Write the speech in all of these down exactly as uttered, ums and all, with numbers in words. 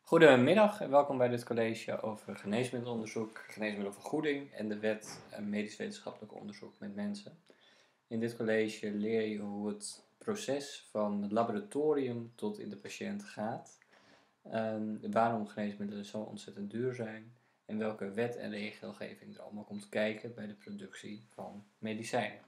Goedemiddag en welkom bij dit college over geneesmiddelonderzoek, geneesmiddelvergoeding en de wet medisch-wetenschappelijk onderzoek met mensen. In dit college leer je hoe het proces van het laboratorium tot in de patiënt gaat, um, waarom geneesmiddelen zo ontzettend duur zijn en welke wet en regelgeving er allemaal komt kijken bij de productie van medicijnen.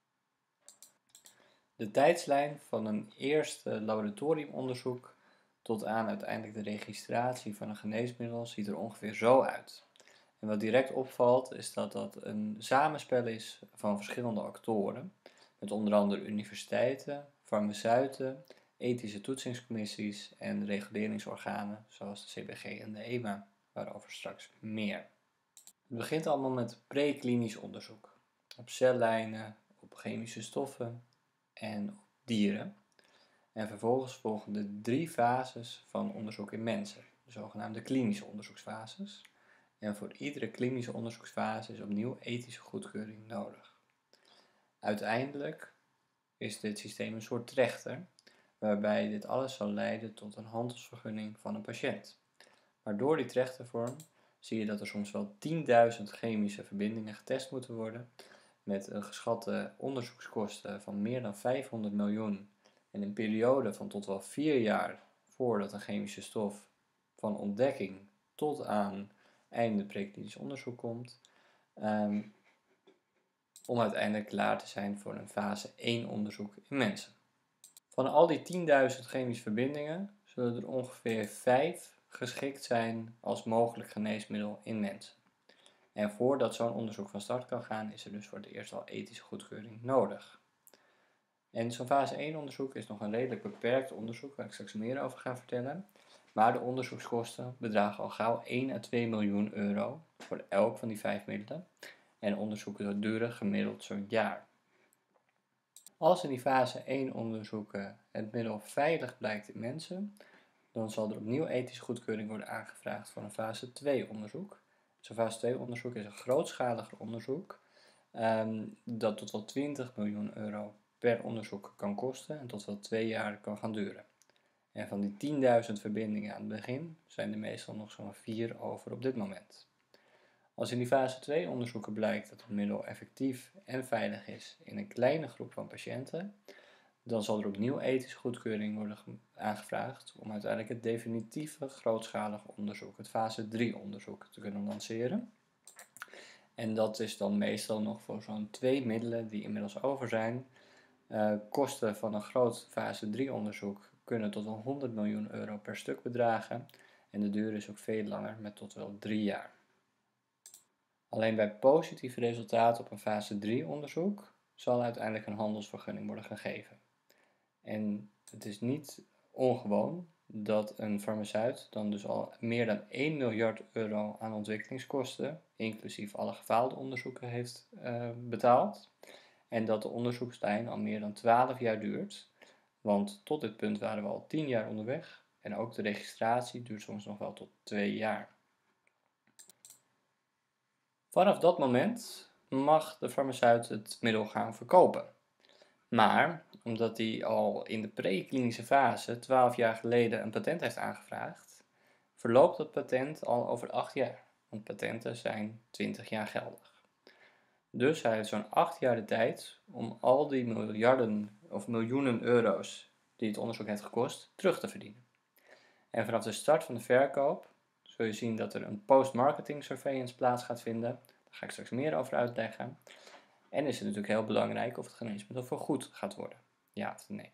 De tijdslijn van een eerste laboratoriumonderzoek tot aan uiteindelijk de registratie van een geneesmiddel ziet er ongeveer zo uit. En wat direct opvalt is dat dat een samenspel is van verschillende actoren, met onder andere universiteiten, farmaceuten, ethische toetsingscommissies en reguleringsorganen zoals de C B G en de E M A, waarover straks meer. Het begint allemaal met preklinisch onderzoek, op cellijnen, op chemische stoffen en op dieren. En vervolgens volgen de drie fases van onderzoek in mensen, de zogenaamde klinische onderzoeksfases. En voor iedere klinische onderzoeksfase is opnieuw ethische goedkeuring nodig. Uiteindelijk is dit systeem een soort trechter, waarbij dit alles zal leiden tot een handelsvergunning van een patiënt. Maar door die trechtervorm zie je dat er soms wel tienduizend chemische verbindingen getest moeten worden, met een geschatte onderzoekskosten van meer dan vijfhonderd miljoen en een periode van tot wel vier jaar voordat een chemische stof van ontdekking tot aan einde preklinisch onderzoek komt, um, om uiteindelijk klaar te zijn voor een fase één onderzoek in mensen. Van al die tienduizend chemische verbindingen zullen er ongeveer vijf geschikt zijn als mogelijk geneesmiddel in mensen. En voordat zo'n onderzoek van start kan gaan, is er dus voor het eerst al ethische goedkeuring nodig. En zo'n fase één onderzoek is nog een redelijk beperkt onderzoek, waar ik straks meer over ga vertellen. Maar de onderzoekskosten bedragen al gauw één à twee miljoen euro voor elk van die vijf middelen. En onderzoeken duren gemiddeld zo'n jaar. Als in die fase één onderzoeken het middel veilig blijkt in mensen, dan zal er opnieuw ethische goedkeuring worden aangevraagd voor een fase twee onderzoek. Zo'n fase twee onderzoek is een grootschaliger onderzoek um, dat tot wel twintig miljoen euro per onderzoek kan kosten en tot wel twee jaar kan gaan duren. En van die tienduizend verbindingen aan het begin zijn er meestal nog zo'n vier over op dit moment. Als in die fase twee onderzoeken blijkt dat het middel effectief en veilig is in een kleine groep van patiënten, dan zal er opnieuw ethische goedkeuring worden aangevraagd om uiteindelijk het definitieve grootschalige onderzoek, het fase drie onderzoek, te kunnen lanceren. En dat is dan meestal nog voor zo'n twee middelen die inmiddels over zijn. Uh, kosten van een groot fase drie onderzoek kunnen tot wel honderd miljoen euro per stuk bedragen en de duur is ook veel langer met tot wel drie jaar. Alleen bij positieve resultaten op een fase drie onderzoek zal uiteindelijk een handelsvergunning worden gegeven. En het is niet ongewoon dat een farmaceut dan dus al meer dan één miljard euro aan ontwikkelingskosten, inclusief alle gefaalde onderzoeken, heeft uh, betaald. En dat de onderzoekslijn al meer dan twaalf jaar duurt, want tot dit punt waren we al tien jaar onderweg en ook de registratie duurt soms nog wel tot twee jaar. Vanaf dat moment mag de farmaceut het middel gaan verkopen. Maar, omdat hij al in de preklinische fase twaalf jaar geleden een patent heeft aangevraagd, verloopt dat patent al over acht jaar, want patenten zijn twintig jaar geldig. Dus hij heeft zo'n acht jaar de tijd om al die miljarden of miljoenen euro's die het onderzoek heeft gekost, terug te verdienen. En vanaf de start van de verkoop zul je zien dat er een post-marketing surveillance plaats gaat vinden. Daar ga ik straks meer over uitleggen. En is het natuurlijk heel belangrijk of het geneesmiddel vergoed gaat worden. Ja of nee.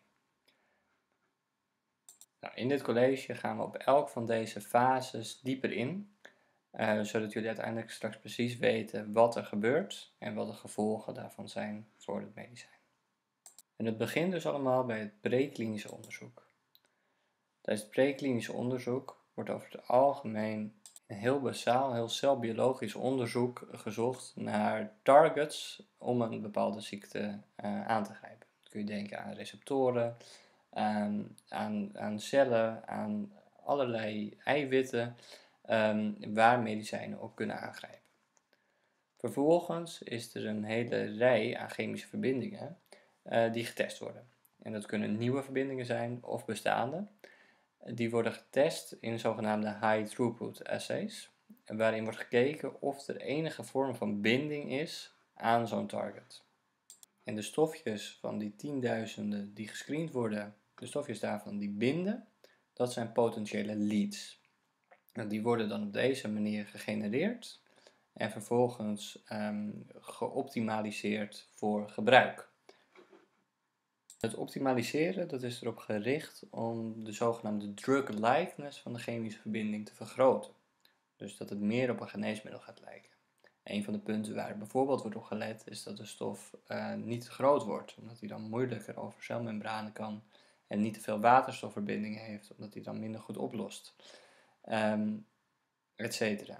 Nou, in dit college gaan we op elk van deze fases dieper in. Uh, zodat jullie uiteindelijk straks precies weten wat er gebeurt en wat de gevolgen daarvan zijn voor het medicijn. En het begint dus allemaal bij het preklinische onderzoek. Tijdens het preklinische onderzoek wordt over het algemeen een heel basaal, heel celbiologisch onderzoek gezocht naar targets om een bepaalde ziekte uh, aan te grijpen. Dan kun je denken aan receptoren, aan, aan, aan cellen, aan allerlei eiwitten um, waar medicijnen op kunnen aangrijpen. Vervolgens is er een hele rij aan chemische verbindingen uh, die getest worden. En dat kunnen nieuwe verbindingen zijn of bestaande. Die worden getest in zogenaamde high-throughput assays, waarin wordt gekeken of er enige vorm van binding is aan zo'n target. En de stofjes van die tienduizenden die gescreend worden, de stofjes daarvan die binden, dat zijn potentiële leads. En die worden dan op deze manier gegenereerd en vervolgens um, geoptimaliseerd voor gebruik. Het optimaliseren dat is erop gericht om de zogenaamde drug likeness van de chemische verbinding te vergroten. Dus dat het meer op een geneesmiddel gaat lijken. Een van de punten waar bijvoorbeeld wordt op gelet is dat de stof uh, niet te groot wordt, omdat die dan moeilijker over celmembranen kan en niet te veel waterstofverbindingen heeft, omdat die dan minder goed oplost, um, et cetera.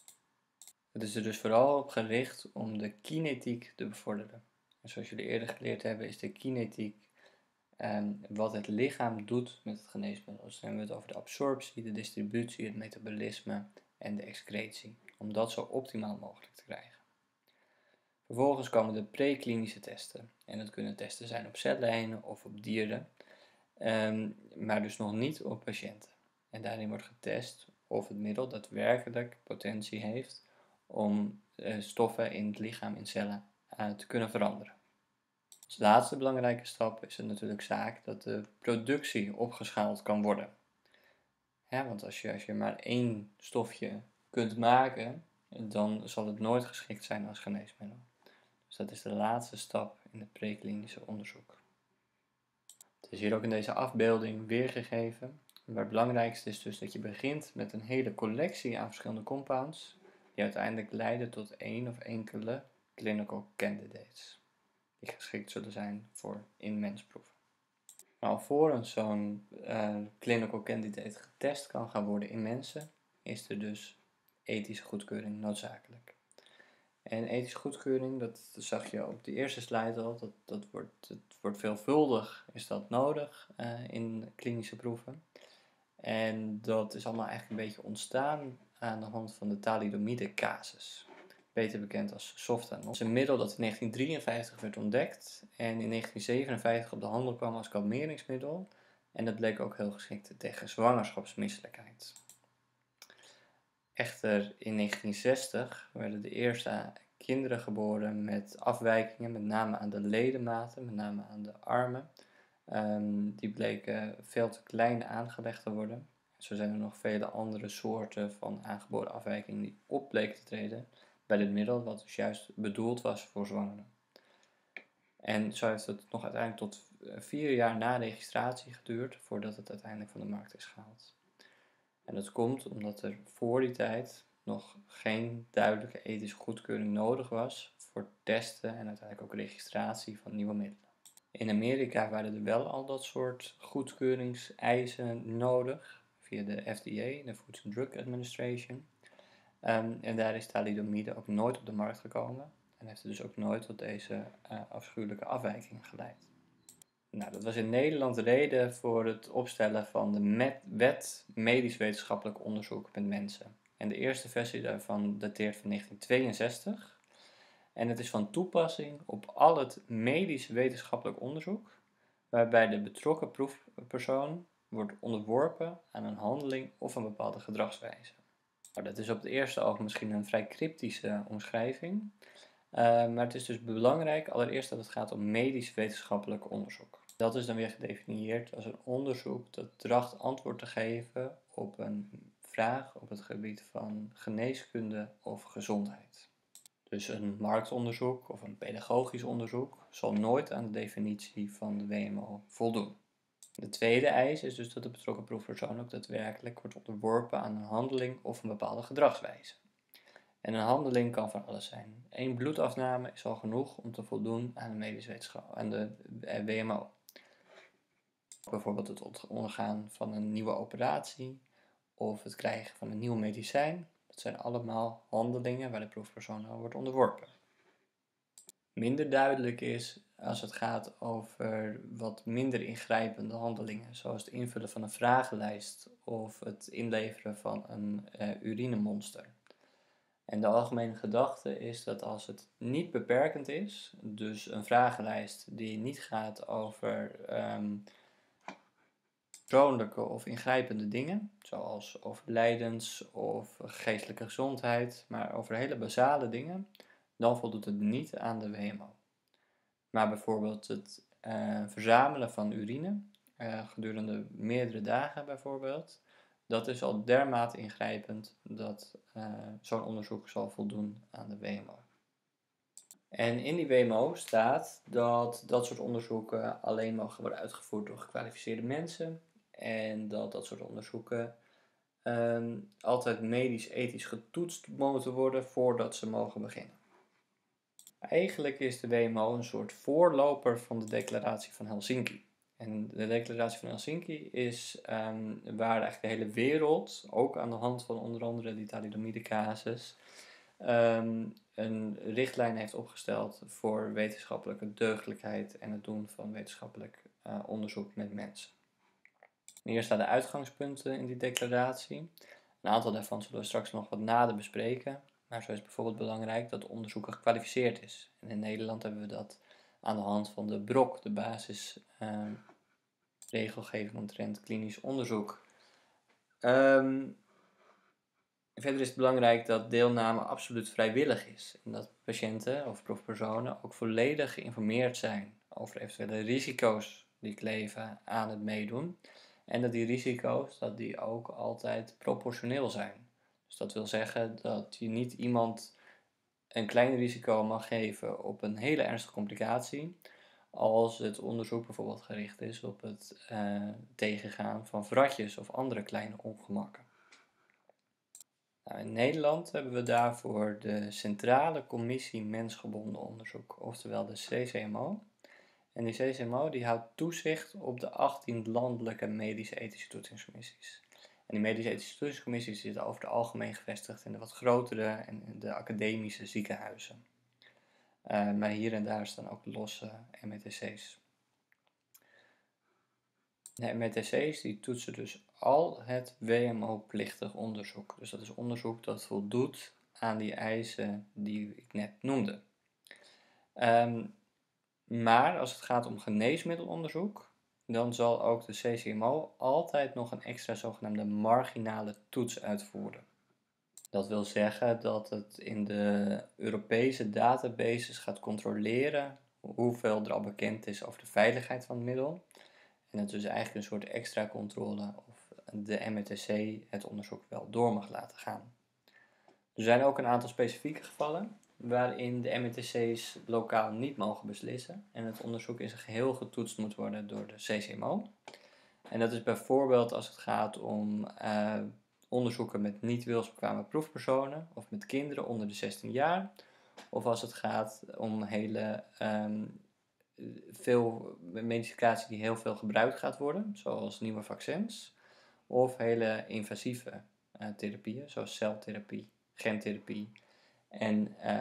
Het is er dus vooral op gericht om de kinetiek te bevorderen. En zoals jullie eerder geleerd hebben is de kinetiek um, wat het lichaam doet met het geneesmiddel. Dus dan hebben we het over de absorptie, de distributie, het metabolisme en de excretie. Om dat zo optimaal mogelijk te krijgen. Vervolgens komen de preklinische testen. En dat kunnen testen zijn op cellijnen of op dieren. Um, maar dus nog niet op patiënten. En daarin wordt getest of het middel daadwerkelijk potentie heeft om uh, stoffen in het lichaam, in cellen, uh, te kunnen veranderen. Als laatste belangrijke stap is het natuurlijk zaak dat de productie opgeschaald kan worden. Ja, want als je, als je maar één stofje kunt maken, dan zal het nooit geschikt zijn als geneesmiddel. Dus dat is de laatste stap in het preklinische onderzoek. Het is hier ook in deze afbeelding weergegeven. Maar het belangrijkste is dus dat je begint met een hele collectie aan verschillende compounds, die uiteindelijk leiden tot één of enkele clinical candidates, die geschikt zullen zijn voor in-mensproeven. Maar alvorens zo'n uh, clinical candidate getest kan gaan worden in mensen, is er dus ethische goedkeuring noodzakelijk. En ethische goedkeuring, dat zag je op de eerste slide al, dat, dat wordt, het wordt veelvuldig is dat nodig uh, in klinische proeven. En dat is allemaal eigenlijk een beetje ontstaan aan de hand van de thalidomide casus. Beter bekend als Softanol. Het is een middel dat in negentien drieënvijftig werd ontdekt en in negentien zevenenvijftig op de handel kwam als kalmeringsmiddel. En dat bleek ook heel geschikt tegen zwangerschapsmisselijkheid. Echter in negentien zestig werden de eerste kinderen geboren met afwijkingen, met name aan de ledematen, met name aan de armen. Um, die bleken veel te klein aangelegd te worden. Zo zijn er nog vele andere soorten van aangeboren afwijkingen die op bleken te treden bij dit middel, wat dus juist bedoeld was voor zwangeren. En zo heeft het nog uiteindelijk tot vier jaar na registratie geduurd voordat het uiteindelijk van de markt is gehaald. En dat komt omdat er voor die tijd nog geen duidelijke ethische goedkeuring nodig was voor testen en uiteindelijk ook registratie van nieuwe middelen. In Amerika waren er wel al dat soort goedkeuringseisen nodig via de F D A, de Food and Drug Administration. Um, en daar is thalidomide ook nooit op de markt gekomen en heeft er dus ook nooit tot deze uh, afschuwelijke afwijkingen geleid. Nou, dat was in Nederland de reden voor het opstellen van de met wet medisch wetenschappelijk onderzoek met mensen. En de eerste versie daarvan dateert van negentien tweeënzestig. En het is van toepassing op al het medisch wetenschappelijk onderzoek, waarbij de betrokken proefpersoon wordt onderworpen aan een handeling of een bepaalde gedragswijze. Nou, dat is op het eerste oog misschien een vrij cryptische omschrijving, uh, maar het is dus belangrijk allereerst dat het gaat om medisch wetenschappelijk onderzoek. Dat is dan weer gedefinieerd als een onderzoek dat tracht antwoord te geven op een vraag op het gebied van geneeskunde of gezondheid. Dus een marktonderzoek of een pedagogisch onderzoek zal nooit aan de definitie van de W M O voldoen. De tweede eis is dus dat de betrokken proefpersoon ook daadwerkelijk wordt onderworpen aan een handeling of een bepaalde gedragswijze. En een handeling kan van alles zijn. Eén bloedafname is al genoeg om te voldoen aan de medische wetenschap, aan de W M O. Bijvoorbeeld het ondergaan van een nieuwe operatie of het krijgen van een nieuw medicijn. Dat zijn allemaal handelingen waar de proefpersoon aan wordt onderworpen. Minder duidelijk is als het gaat over wat minder ingrijpende handelingen, zoals het invullen van een vragenlijst of het inleveren van een uh, urinemonster. En de algemene gedachte is dat als het niet beperkend is, dus een vragenlijst die niet gaat over um, persoonlijke of ingrijpende dingen, zoals overlijdens of geestelijke gezondheid, maar over hele basale dingen, dan voldoet het niet aan de W M O. Maar bijvoorbeeld het uh, verzamelen van urine, uh, gedurende meerdere dagen bijvoorbeeld, dat is al dermate ingrijpend dat uh, zo'n onderzoek zal voldoen aan de W M O. En in die W M O staat dat dat soort onderzoeken alleen mogen worden uitgevoerd door gekwalificeerde mensen en dat dat soort onderzoeken um, altijd medisch-ethisch getoetst moeten worden voordat ze mogen beginnen. Eigenlijk is de W M O een soort voorloper van de Declaratie van Helsinki. En de Declaratie van Helsinki is um, waar eigenlijk de hele wereld, ook aan de hand van onder andere die thalidomide casus, um, een richtlijn heeft opgesteld voor wetenschappelijke deugdelijkheid en het doen van wetenschappelijk uh, onderzoek met mensen. En hier staan de uitgangspunten in die declaratie. Een aantal daarvan zullen we straks nog wat nader bespreken. Maar zo is bijvoorbeeld belangrijk dat onderzoeker gekwalificeerd is. En in Nederland hebben we dat aan de hand van de B R O C, de basis uh, regelgeving omtrent klinisch onderzoek. Um, verder is het belangrijk dat deelname absoluut vrijwillig is. En dat patiënten of proefpersonen ook volledig geïnformeerd zijn over eventuele risico's die kleven aan het meedoen. En dat die risico's dat die ook altijd proportioneel zijn. Dus dat wil zeggen dat je niet iemand een klein risico mag geven op een hele ernstige complicatie, als het onderzoek bijvoorbeeld gericht is op het uh, tegengaan van vratjes of andere kleine ongemakken. Nou, in Nederland hebben we daarvoor de Centrale Commissie Mensgebonden Onderzoek, oftewel de C C M O. En die C C M O die houdt toezicht op de achttien landelijke medische ethische toetsingscommissies. En die medische ethische toetsingscommissies zitten over het algemeen gevestigd in de wat grotere en in de academische ziekenhuizen. Uh, maar hier en daar staan ook losse M E T C's. De M E T C's die toetsen dus al het W M O-plichtig onderzoek. Dus dat is onderzoek dat voldoet aan die eisen die ik net noemde. Um, maar als het gaat om geneesmiddelonderzoek, dan zal ook de C C M O altijd nog een extra zogenaamde marginale toets uitvoeren. Dat wil zeggen dat het in de Europese databases gaat controleren hoeveel er al bekend is over de veiligheid van het middel. En het is dus eigenlijk een soort extra controle of de M E T C het onderzoek wel door mag laten gaan. Er zijn ook een aantal specifieke gevallen waarin de M E T C's lokaal niet mogen beslissen en het onderzoek in zijn geheel getoetst moet worden door de C C M O. En dat is bijvoorbeeld als het gaat om uh, onderzoeken met niet wilsbekwame proefpersonen of met kinderen onder de zestien jaar. Of als het gaat om hele um, veel medicatie die heel veel gebruikt gaat worden, zoals nieuwe vaccins. Of hele invasieve uh, therapieën, zoals celtherapie, gentherapie en uh,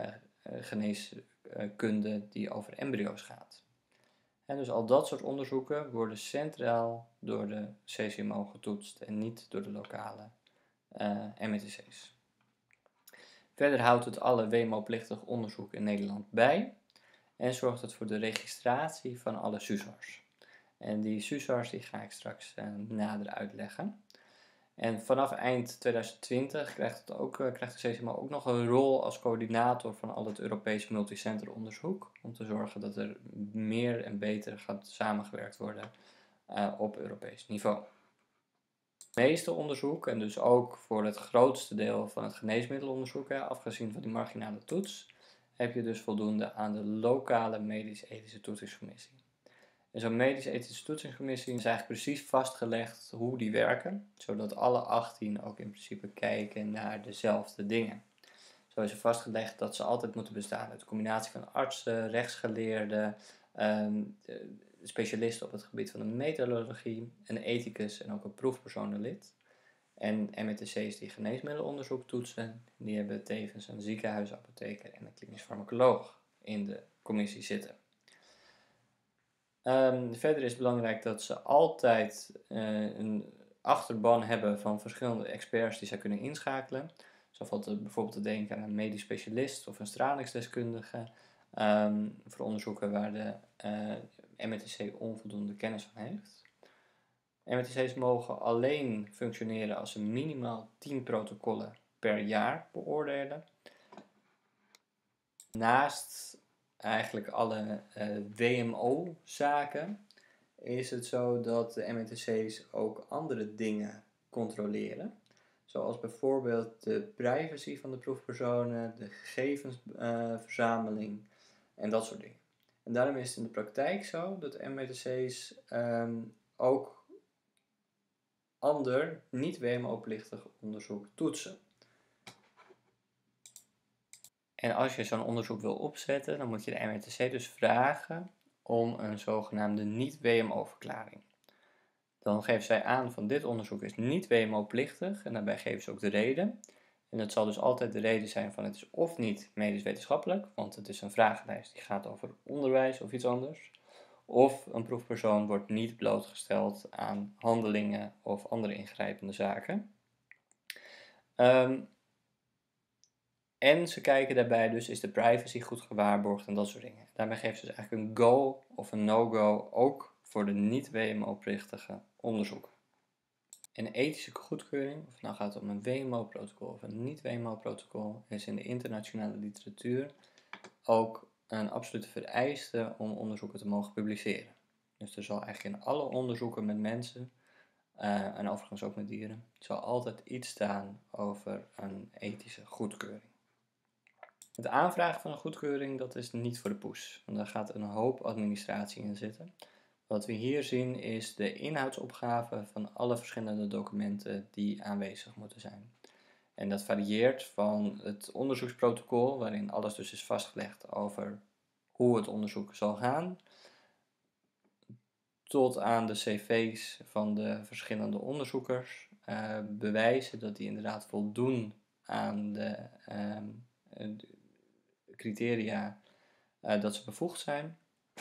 geneeskunde die over embryo's gaat. En dus al dat soort onderzoeken worden centraal door de C C M O getoetst en niet door de lokale uh, M E T C's. Verder houdt het alle W M O-plichtig onderzoek in Nederland bij en zorgt het voor de registratie van alle S U S A R's. En die S U S A R's die ga ik straks uh, nader uitleggen. En vanaf eind twintig twintig krijgt, het ook, uh, krijgt de C C M O ook nog een rol als coördinator van al het Europees multicenter onderzoek. Om te zorgen dat er meer en beter gaat samengewerkt worden uh, op Europees niveau. Het meeste onderzoek, en dus ook voor het grootste deel van het geneesmiddelonderzoek, hè, afgezien van die marginale toets, heb je dus voldoende aan de lokale medisch-ethische toetsingscommissie. En zo'n medisch-ethische toetsingscommissie is eigenlijk precies vastgelegd hoe die werken, zodat alle achttien ook in principe kijken naar dezelfde dingen. Zo is er vastgelegd dat ze altijd moeten bestaan uit een combinatie van artsen, rechtsgeleerden, um, specialisten op het gebied van de metallurgie, een ethicus en ook een proefpersonenlid. En M E T C's die geneesmiddelonderzoek toetsen, die hebben tevens een ziekenhuisapotheker en een klinisch farmacoloog in de commissie zitten. Um, verder is het belangrijk dat ze altijd uh, een achterban hebben van verschillende experts die zij kunnen inschakelen. Zo valt er bijvoorbeeld te denken aan een medisch specialist of een stralingsdeskundige um, voor onderzoeken waar de uh, M E T C onvoldoende kennis van heeft. M T C's mogen alleen functioneren als ze minimaal tien protocollen per jaar beoordelen. Naast eigenlijk alle uh, W M O-zaken is het zo dat de M T C's ook andere dingen controleren. Zoals bijvoorbeeld de privacy van de proefpersonen, de gegevensverzameling uh, en dat soort dingen. En daarom is het in de praktijk zo dat M T C's um, ook ander niet-W M O-plichtig onderzoek toetsen. En als je zo'n onderzoek wil opzetten, dan moet je de M T C dus vragen om een zogenaamde niet-W M O-verklaring. Dan geven zij aan van dit onderzoek is niet W M O-plichtig en daarbij geven ze ook de reden. En dat zal dus altijd de reden zijn van het is of niet medisch wetenschappelijk, want het is een vragenlijst die gaat over onderwijs of iets anders. Of een proefpersoon wordt niet blootgesteld aan handelingen of andere ingrijpende zaken. Um, en ze kijken daarbij dus, is de privacy goed gewaarborgd en dat soort dingen. Daarmee geven ze dus eigenlijk een go of een no-go ook voor de niet-W M O-plichtige onderzoeken. Een ethische goedkeuring, of nou gaat het om een W M O-protocol of een niet-W M O-protocol, is in de internationale literatuur ook een absolute vereiste om onderzoeken te mogen publiceren. Dus er zal eigenlijk in alle onderzoeken met mensen, uh, en overigens ook met dieren, zal altijd iets staan over een ethische goedkeuring. Het aanvragen van een goedkeuring, dat is niet voor de poes, want daar gaat een hoop administratie in zitten. Wat we hier zien is de inhoudsopgave van alle verschillende documenten die aanwezig moeten zijn. En dat varieert van het onderzoeksprotocol, waarin alles dus is vastgelegd over hoe het onderzoek zal gaan, tot aan de cv's van de verschillende onderzoekers, uh, bewijzen dat die inderdaad voldoen aan de, uh, de criteria uh, dat ze bevoegd zijn.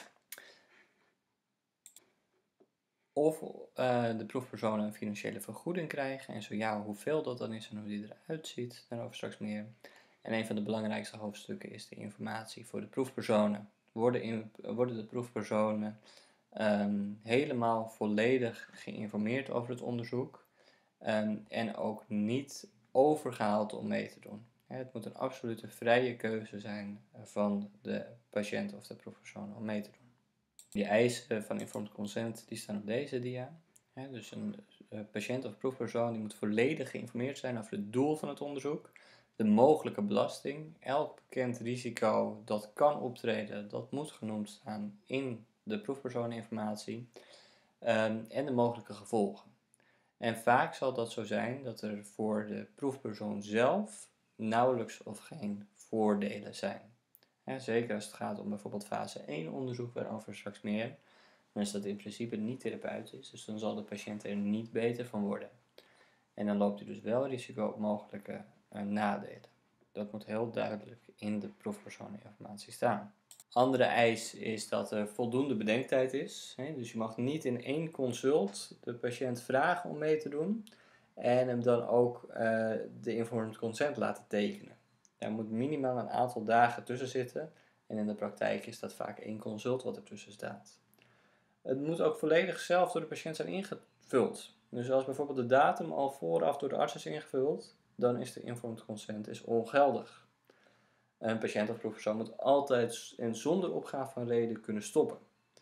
Of uh, de proefpersonen een financiële vergoeding krijgen en zo ja, hoeveel dat dan is en hoe die eruit ziet, daarover straks meer. En een van de belangrijkste hoofdstukken is de informatie voor de proefpersonen. Worden, in, worden de proefpersonen um, helemaal volledig geïnformeerd over het onderzoek um, en ook niet overgehaald om mee te doen. Het moet een absolute vrije keuze zijn van de patiënt of de proefpersoon om mee te doen. Die eisen van informed consent die staan op deze dia. Ja, dus een uh, patiënt of proefpersoon die moet volledig geïnformeerd zijn over het doel van het onderzoek, de mogelijke belasting, elk bekend risico dat kan optreden, dat moet genoemd staan in de proefpersoneninformatie um, en de mogelijke gevolgen. En vaak zal dat zo zijn dat er voor de proefpersoon zelf nauwelijks of geen voordelen zijn. Ja, zeker als het gaat om bijvoorbeeld fase één onderzoek, waarover straks meer, dan is dat in principe niet therapeutisch, dus dan zal de patiënt er niet beter van worden. En dan loopt hij dus wel risico op mogelijke uh, nadelen. Dat moet heel duidelijk in de proefpersoneninformatie staan. Andere eis is dat er voldoende bedenktijd is. Hè? Dus je mag niet in één consult de patiënt vragen om mee te doen en hem dan ook uh, de informed consent laten tekenen. Er moet minimaal een aantal dagen tussen zitten en in de praktijk is dat vaak één consult wat ertussen staat. Het moet ook volledig zelf door de patiënt zijn ingevuld. Dus als bijvoorbeeld de datum al vooraf door de arts is ingevuld, dan is de informed consent is ongeldig. Een patiënt of proefpersoon moet altijd en zonder opgave van reden kunnen stoppen.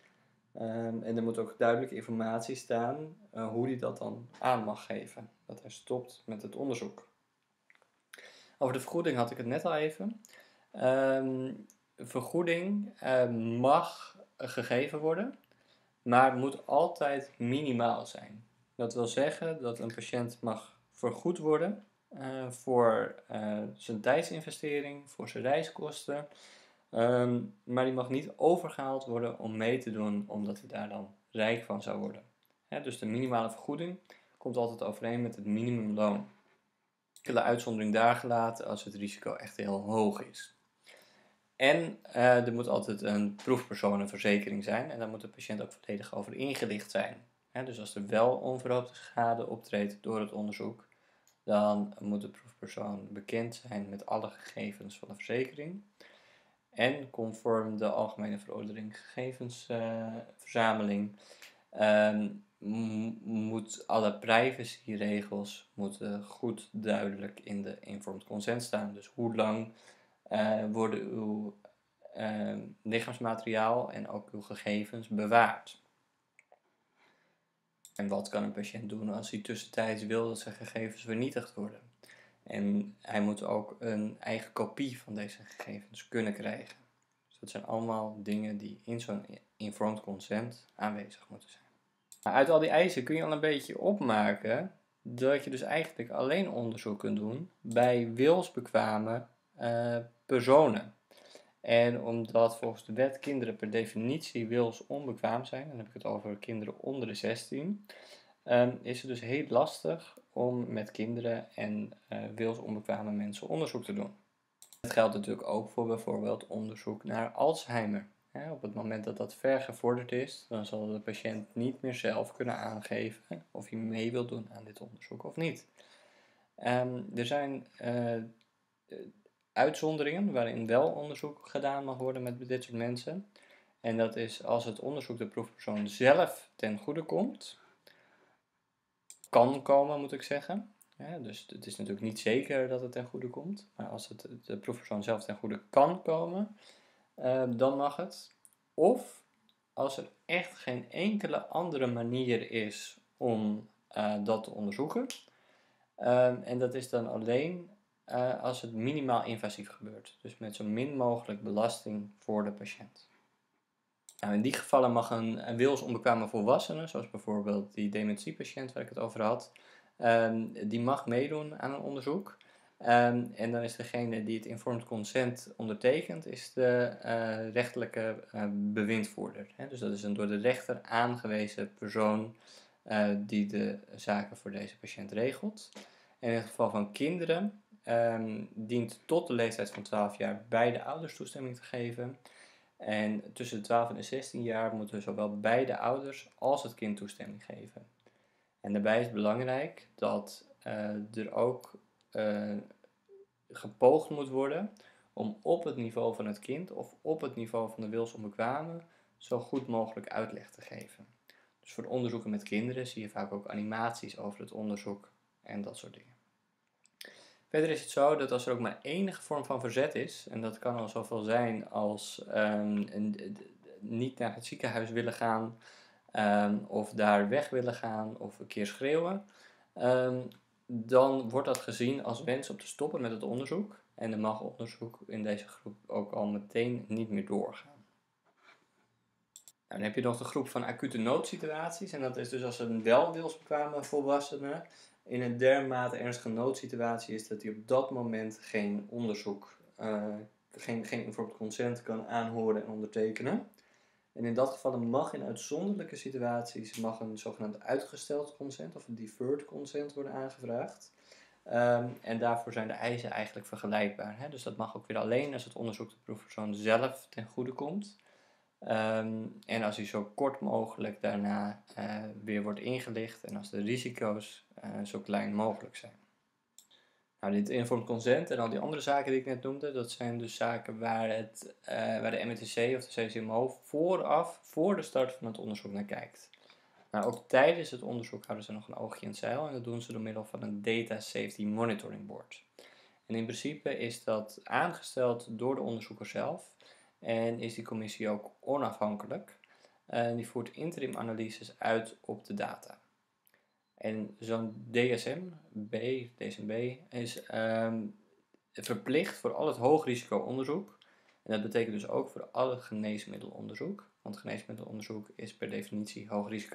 Um, en er moet ook duidelijke informatie staan uh, hoe hij dat dan aan mag geven. Dat hij stopt met het onderzoek. Over de vergoeding had ik het net al even. Um, vergoeding uh, mag gegeven worden, maar moet altijd minimaal zijn. Dat wil zeggen dat een patiënt mag vergoed worden uh, voor uh, zijn tijdsinvestering, voor zijn reiskosten. Um, maar die mag niet overgehaald worden om mee te doen, omdat hij daar dan rijk van zou worden. He, dus de minimale vergoeding komt altijd overeen met het minimumloon. De uitzondering daar gelaten als het risico echt heel hoog is. En uh, er moet altijd een proefpersonenverzekering zijn en daar moet de patiënt ook volledig over ingelicht zijn. He, dus als er wel onverhoopte schade optreedt door het onderzoek, dan moet de proefpersoon bekend zijn met alle gegevens van de verzekering. En conform de Algemene Verordening Gegevensverzameling uh, um, m- moet alle privacyregels moeten goed duidelijk in de informed consent staan. Dus hoe lang uh, worden uw uh, lichaamsmateriaal en ook uw gegevens bewaard? En wat kan een patiënt doen als hij tussentijds wil dat zijn gegevens vernietigd worden? En hij moet ook een eigen kopie van deze gegevens kunnen krijgen. Dus dat zijn allemaal dingen die in zo'n informed consent aanwezig moeten zijn. Maar uit al die eisen kun je al een beetje opmaken dat je dus eigenlijk alleen onderzoek kunt doen bij wilsbekwame uh, personen. En omdat volgens de wet kinderen per definitie wilsonbekwaam zijn, dan heb ik het over kinderen onder de zestien, um, is het dus heel lastig om met kinderen en uh, wilsonbekwame mensen onderzoek te doen. Dat geldt natuurlijk ook voor bijvoorbeeld onderzoek naar Alzheimer. Ja, op het moment dat dat ver gevorderd is, dan zal de patiënt niet meer zelf kunnen aangeven of hij mee wil doen aan dit onderzoek of niet. Um, er zijn uh, uitzonderingen waarin wel onderzoek gedaan mag worden met dit soort mensen. En dat is als het onderzoek de proefpersoon zelf ten goede komt, kan komen moet ik zeggen. Ja, dus het is natuurlijk niet zeker dat het ten goede komt, maar als het de proefpersoon zelf ten goede kan komen, uh, dan mag het. Of als er echt geen enkele andere manier is om uh, dat te onderzoeken. Uh, en dat is dan alleen uh, als het minimaal invasief gebeurt. Dus met zo min mogelijk belasting voor de patiënt. Nou, in die gevallen mag een, een wilsonbekwame volwassene, zoals bijvoorbeeld die dementiepatiënt waar ik het over had, um, die mag meedoen aan een onderzoek. Um, en dan is degene die het informed consent ondertekent, is de uh, rechterlijke uh, bewindvoerder. Hè? Dus dat is een door de rechter aangewezen persoon uh, die de zaken voor deze patiënt regelt. En in het geval van kinderen um, dient tot de leeftijd van twaalf jaar beide ouders toestemming te geven. En tussen de twaalf en de zestien jaar moeten zowel beide ouders als het kind toestemming geven. En daarbij is het belangrijk dat uh, er ook uh, gepoogd moet worden om op het niveau van het kind of op het niveau van de wilsonbekwame zo goed mogelijk uitleg te geven. Dus voor onderzoeken met kinderen zie je vaak ook animaties over het onderzoek en dat soort dingen. Verder is het zo dat als er ook maar enige vorm van verzet is, en dat kan al zoveel zijn als um, een, niet naar het ziekenhuis willen gaan, um, of daar weg willen gaan, of een keer schreeuwen, um, dan wordt dat gezien als wens om te stoppen met het onderzoek. En dan mag onderzoek in deze groep ook al meteen niet meer doorgaan. Nou, dan heb je nog de groep van acute noodsituaties, en dat is dus als een wel wilsbekwame volwassene in een dermate ernstige noodsituatie is dat hij op dat moment geen onderzoek, uh, geen, geen informed consent kan aanhoren en ondertekenen. En in dat geval mag in uitzonderlijke situaties mag een zogenaamd uitgesteld consent of een deferred consent worden aangevraagd. Um, en daarvoor zijn de eisen eigenlijk vergelijkbaar. Hè? Dus dat mag ook weer alleen als het onderzoek de proefpersoon zelf ten goede komt. Um, en als hij zo kort mogelijk daarna uh, weer wordt ingelicht en als de risico's uh, zo klein mogelijk zijn. Nou, dit informed consent en al die andere zaken die ik net noemde, dat zijn dus zaken waar, het, uh, waar de M E T C of de C C M O vooraf, voor de start van het onderzoek naar kijkt. Nou, ook tijdens het onderzoek houden ze nog een oogje in het zeil en dat doen ze door middel van een Data Safety Monitoring Board. En in principe is dat aangesteld door de onderzoeker zelf. En is die commissie ook onafhankelijk. En die voert interim analyses uit op de data. En zo'n D S M B, D S M B, is um, verplicht voor al het hoogrisico onderzoek. En dat betekent dus ook voor alle geneesmiddelonderzoek. Want geneesmiddelonderzoek is per definitie hoog risico.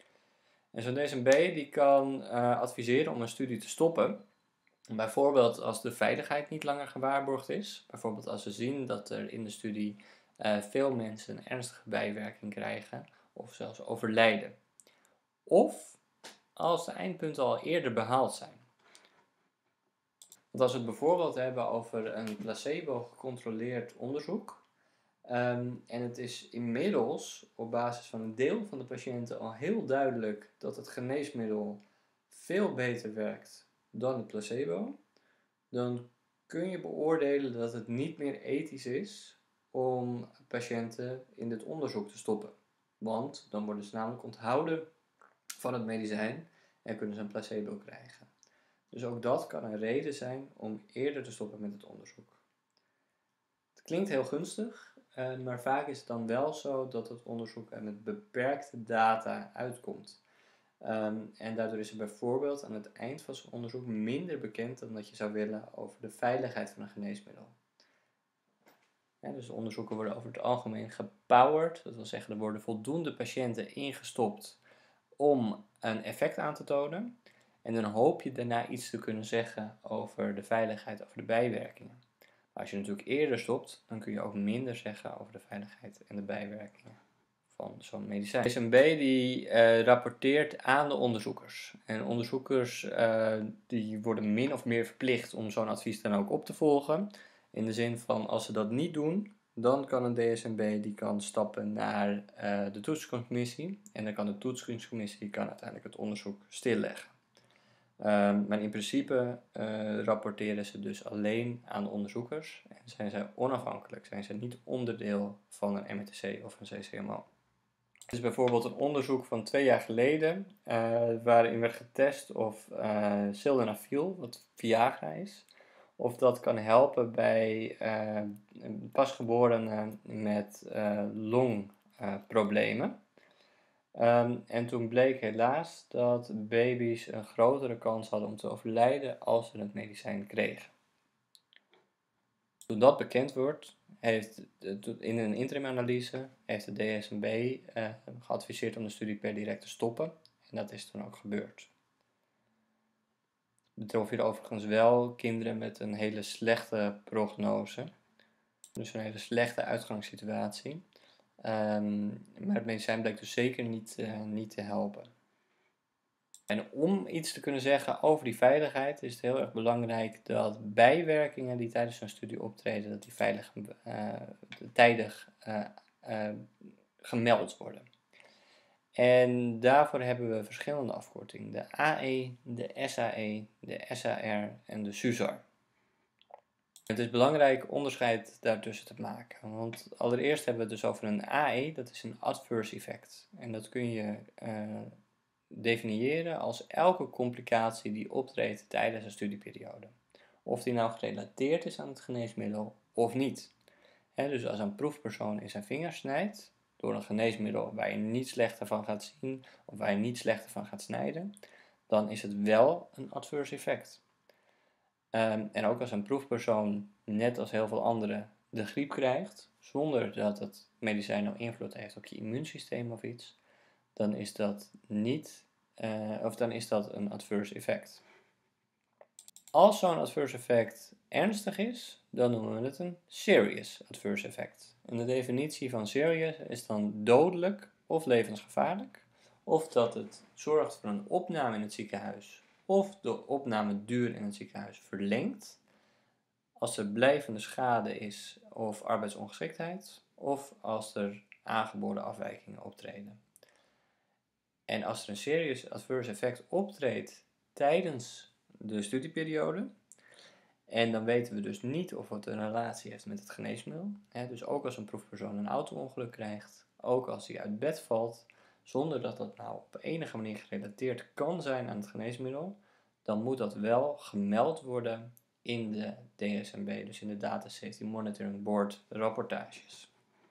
En zo'n D S M B die kan uh, adviseren om een studie te stoppen. Bijvoorbeeld als de veiligheid niet langer gewaarborgd is. Bijvoorbeeld als we zien dat er in de studie uh, veel mensen een ernstige bijwerking krijgen of zelfs overlijden. Of als de eindpunten al eerder behaald zijn. Want als we het bijvoorbeeld hebben over een placebo gecontroleerd onderzoek. Um, en het is inmiddels op basis van een deel van de patiënten al heel duidelijk dat het geneesmiddel veel beter werkt dan het placebo. Dan kun je beoordelen dat het niet meer ethisch is om patiënten in dit onderzoek te stoppen. Want dan worden ze namelijk onthouden van het medicijn en kunnen ze een placebo krijgen. Dus ook dat kan een reden zijn om eerder te stoppen met het onderzoek. Het klinkt heel gunstig, uh, maar vaak is het dan wel zo dat het onderzoek er met beperkte data uitkomt. Um, en daardoor is er bijvoorbeeld aan het eind van zo'n onderzoek minder bekend dan dat je zou willen over de veiligheid van een geneesmiddel. Ja, dus de onderzoeken worden over het algemeen gepowered, dat wil zeggen er worden voldoende patiënten ingestopt om een effect aan te tonen. En dan hoop je daarna iets te kunnen zeggen over de veiligheid, over de bijwerkingen. Maar als je natuurlijk eerder stopt, dan kun je ook minder zeggen over de veiligheid en de bijwerkingen van zo'n medicijn. D S M B die uh, rapporteert aan de onderzoekers. En onderzoekers uh, die worden min of meer verplicht om zo'n advies dan ook op te volgen. In de zin van als ze dat niet doen, dan kan een D S M B die kan stappen naar uh, de toetsingscommissie. En dan kan de toetsingscommissie die kan uiteindelijk het onderzoek stilleggen. Um, maar in principe uh, rapporteren ze dus alleen aan de onderzoekers. En zijn zij onafhankelijk, zijn ze niet onderdeel van een M R T C of een C C M O. Het is bijvoorbeeld een onderzoek van twee jaar geleden, uh, waarin werd getest of uh, sildenafil, wat Viagra is, of dat kan helpen bij uh, pasgeborenen met uh, longproblemen. Uh, um, en toen bleek helaas dat baby's een grotere kans hadden om te overlijden als ze het medicijn kregen. Toen dat bekend wordt, heeft in een interimanalyse heeft de D S M B uh, geadviseerd om de studie per direct te stoppen. En dat is toen ook gebeurd. Het betrof hier overigens wel kinderen met een hele slechte prognose. Dus een hele slechte uitgangssituatie. Um, maar het medicijn bleek dus zeker niet, uh, niet te helpen. En om iets te kunnen zeggen over die veiligheid is het heel erg belangrijk dat bijwerkingen die tijdens zo'n studie optreden, dat die veilig, uh, tijdig uh, uh, gemeld worden. En daarvoor hebben we verschillende afkortingen. De A E, de S A E, de S A R en de S U S A R. Het is belangrijk onderscheid daartussen te maken. Want allereerst hebben we het dus over een A E, dat is een adverse effect. En dat kun je uh, definiëren als elke complicatie die optreedt tijdens een studieperiode. Of die nou gerelateerd is aan het geneesmiddel of niet. He, dus als een proefpersoon in zijn vinger snijdt door een geneesmiddel waar je niet slechter van gaat zien of waar je niet slechter van gaat snijden, dan is het wel een adverse effect. Um, en ook als een proefpersoon, net als heel veel anderen, de griep krijgt, zonder dat het medicijn nou invloed heeft op je immuunsysteem of iets, dan is dat niet, uh, of dan is dat een adverse effect. Als zo'n adverse effect ernstig is, dan noemen we het een serious adverse effect. En de definitie van serious is dan dodelijk of levensgevaarlijk, of dat het zorgt voor een opname in het ziekenhuis, of de opnameduur in het ziekenhuis verlengt, als er blijvende schade is of arbeidsongeschiktheid, of als er aangeboren afwijkingen optreden. En als er een serious adverse effect optreedt tijdens de studieperiode, en dan weten we dus niet of het een relatie heeft met het geneesmiddel. Hè, dus ook als een proefpersoon een auto-ongeluk krijgt, ook als hij uit bed valt, zonder dat dat nou op enige manier gerelateerd kan zijn aan het geneesmiddel, dan moet dat wel gemeld worden in de D S M B, dus in de Data Safety Monitoring Board rapportages.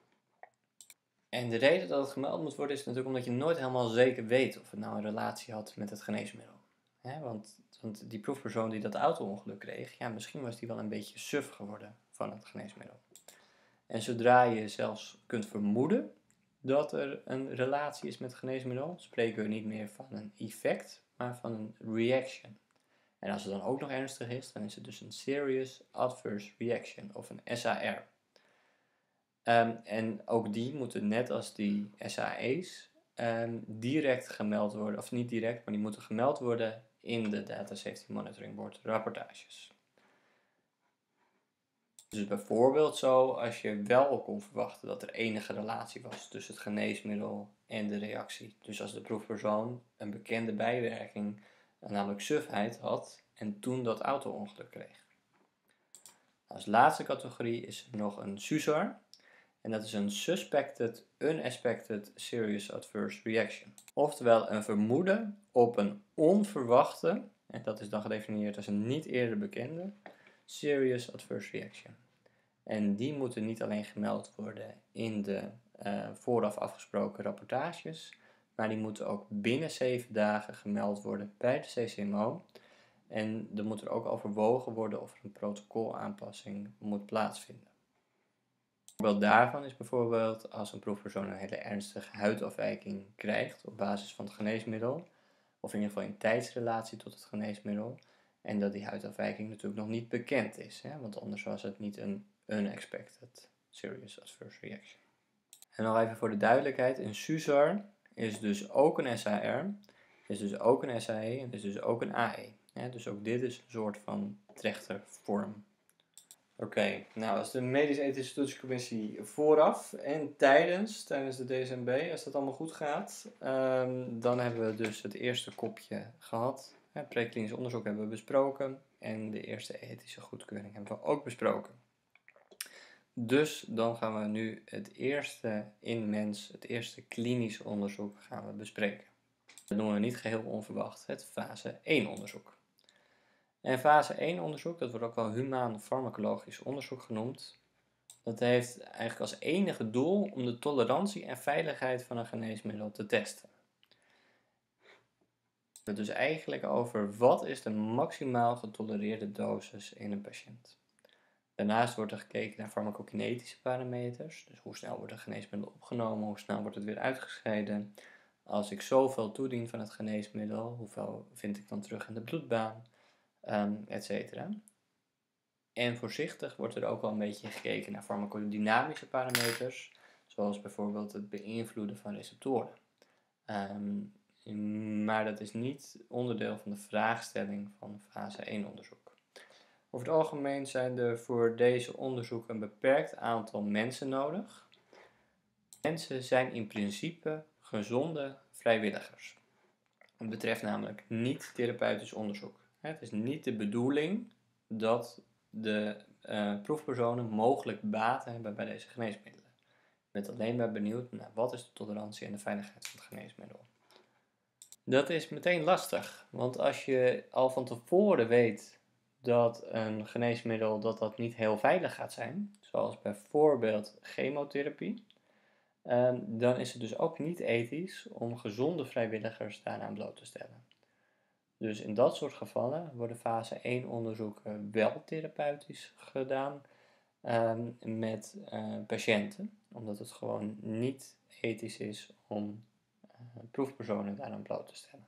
En de reden dat het gemeld moet worden is natuurlijk omdat je nooit helemaal zeker weet of het nou een relatie had met het geneesmiddel. Hè, want, want die proefpersoon die dat auto-ongeluk kreeg, ja, misschien was die wel een beetje suf geworden van het geneesmiddel. En zodra je zelfs kunt vermoeden dat er een relatie is met het geneesmiddel, spreken we niet meer van een effect, maar van een reaction. En als het dan ook nog ernstig is, dan is het dus een serious adverse reaction of een S A R. Um, en ook die moeten net als die S A E's um, direct gemeld worden, of niet direct, maar die moeten gemeld worden in de Data Safety Monitoring Board rapportages. Dus bijvoorbeeld zo als je wel kon verwachten dat er enige relatie was tussen het geneesmiddel en de reactie. Dus als de proefpersoon een bekende bijwerking, namelijk sufheid, had en toen dat auto-ongeluk kreeg. Als laatste categorie is er nog een S U S A R. En dat is een Suspected Unexpected Serious Adverse Reaction. Oftewel een vermoeden op een onverwachte, en dat is dan gedefinieerd als een niet eerder bekende, Serious Adverse Reaction. En die moeten niet alleen gemeld worden in de uh, vooraf afgesproken rapportages, maar die moeten ook binnen zeven dagen gemeld worden bij de C C M O. En er moet er ook overwogen worden of er een protocolaanpassing moet plaatsvinden. Een voorbeeld daarvan is bijvoorbeeld als een proefpersoon een hele ernstige huidafwijking krijgt op basis van het geneesmiddel, of in ieder geval in tijdsrelatie tot het geneesmiddel, en dat die huidafwijking natuurlijk nog niet bekend is, hè? Want anders was het niet een unexpected serious adverse reaction. En nog even voor de duidelijkheid, een S U S A R is dus ook een S A R, is dus ook een S A E en is dus ook een A E. Ja, dus ook dit is een soort van trechtervorm. Oké, okay, nou als de medisch-ethische toetscommissie vooraf en tijdens, tijdens de D S M B, als dat allemaal goed gaat, um, dan hebben we dus het eerste kopje gehad. Het preklinisch onderzoek hebben we besproken en de eerste ethische goedkeuring hebben we ook besproken. Dus dan gaan we nu het eerste in mens, het eerste klinisch onderzoek gaan we bespreken. Dat noemen we niet geheel onverwacht het fase één onderzoek. En fase één onderzoek, dat wordt ook wel humaan farmacologisch onderzoek genoemd. Dat heeft eigenlijk als enige doel om de tolerantie en veiligheid van een geneesmiddel te testen. Het dus eigenlijk over wat is de maximaal getolereerde dosis in een patiënt. Daarnaast wordt er gekeken naar farmacokinetische parameters, dus hoe snel wordt een geneesmiddel opgenomen, hoe snel wordt het weer uitgescheiden. Als ik zoveel toedien van het geneesmiddel, hoeveel vind ik dan terug in de bloedbaan, um, et cetera. En voorzichtig wordt er ook wel een beetje gekeken naar farmacodynamische parameters, zoals bijvoorbeeld het beïnvloeden van receptoren. Um, maar dat is niet onderdeel van de vraagstelling van fase één onderzoek. Over het algemeen zijn er voor deze onderzoeken een beperkt aantal mensen nodig. Mensen zijn in principe gezonde vrijwilligers. Het betreft namelijk niet therapeutisch onderzoek. Het is niet de bedoeling dat de uh, proefpersonen mogelijk baat hebben bij deze geneesmiddelen. Je bent alleen maar benieuwd naar wat is de tolerantie en de veiligheid van het geneesmiddel. Dat is meteen lastig, want als je al van tevoren weet dat een geneesmiddel dat dat niet heel veilig gaat zijn, zoals bijvoorbeeld chemotherapie, uh, dan is het dus ook niet ethisch om gezonde vrijwilligers daaraan bloot te stellen. Dus in dat soort gevallen worden fase één onderzoeken wel therapeutisch gedaan um, met uh, patiënten, omdat het gewoon niet ethisch is om uh, proefpersonen daaraan bloot te stellen.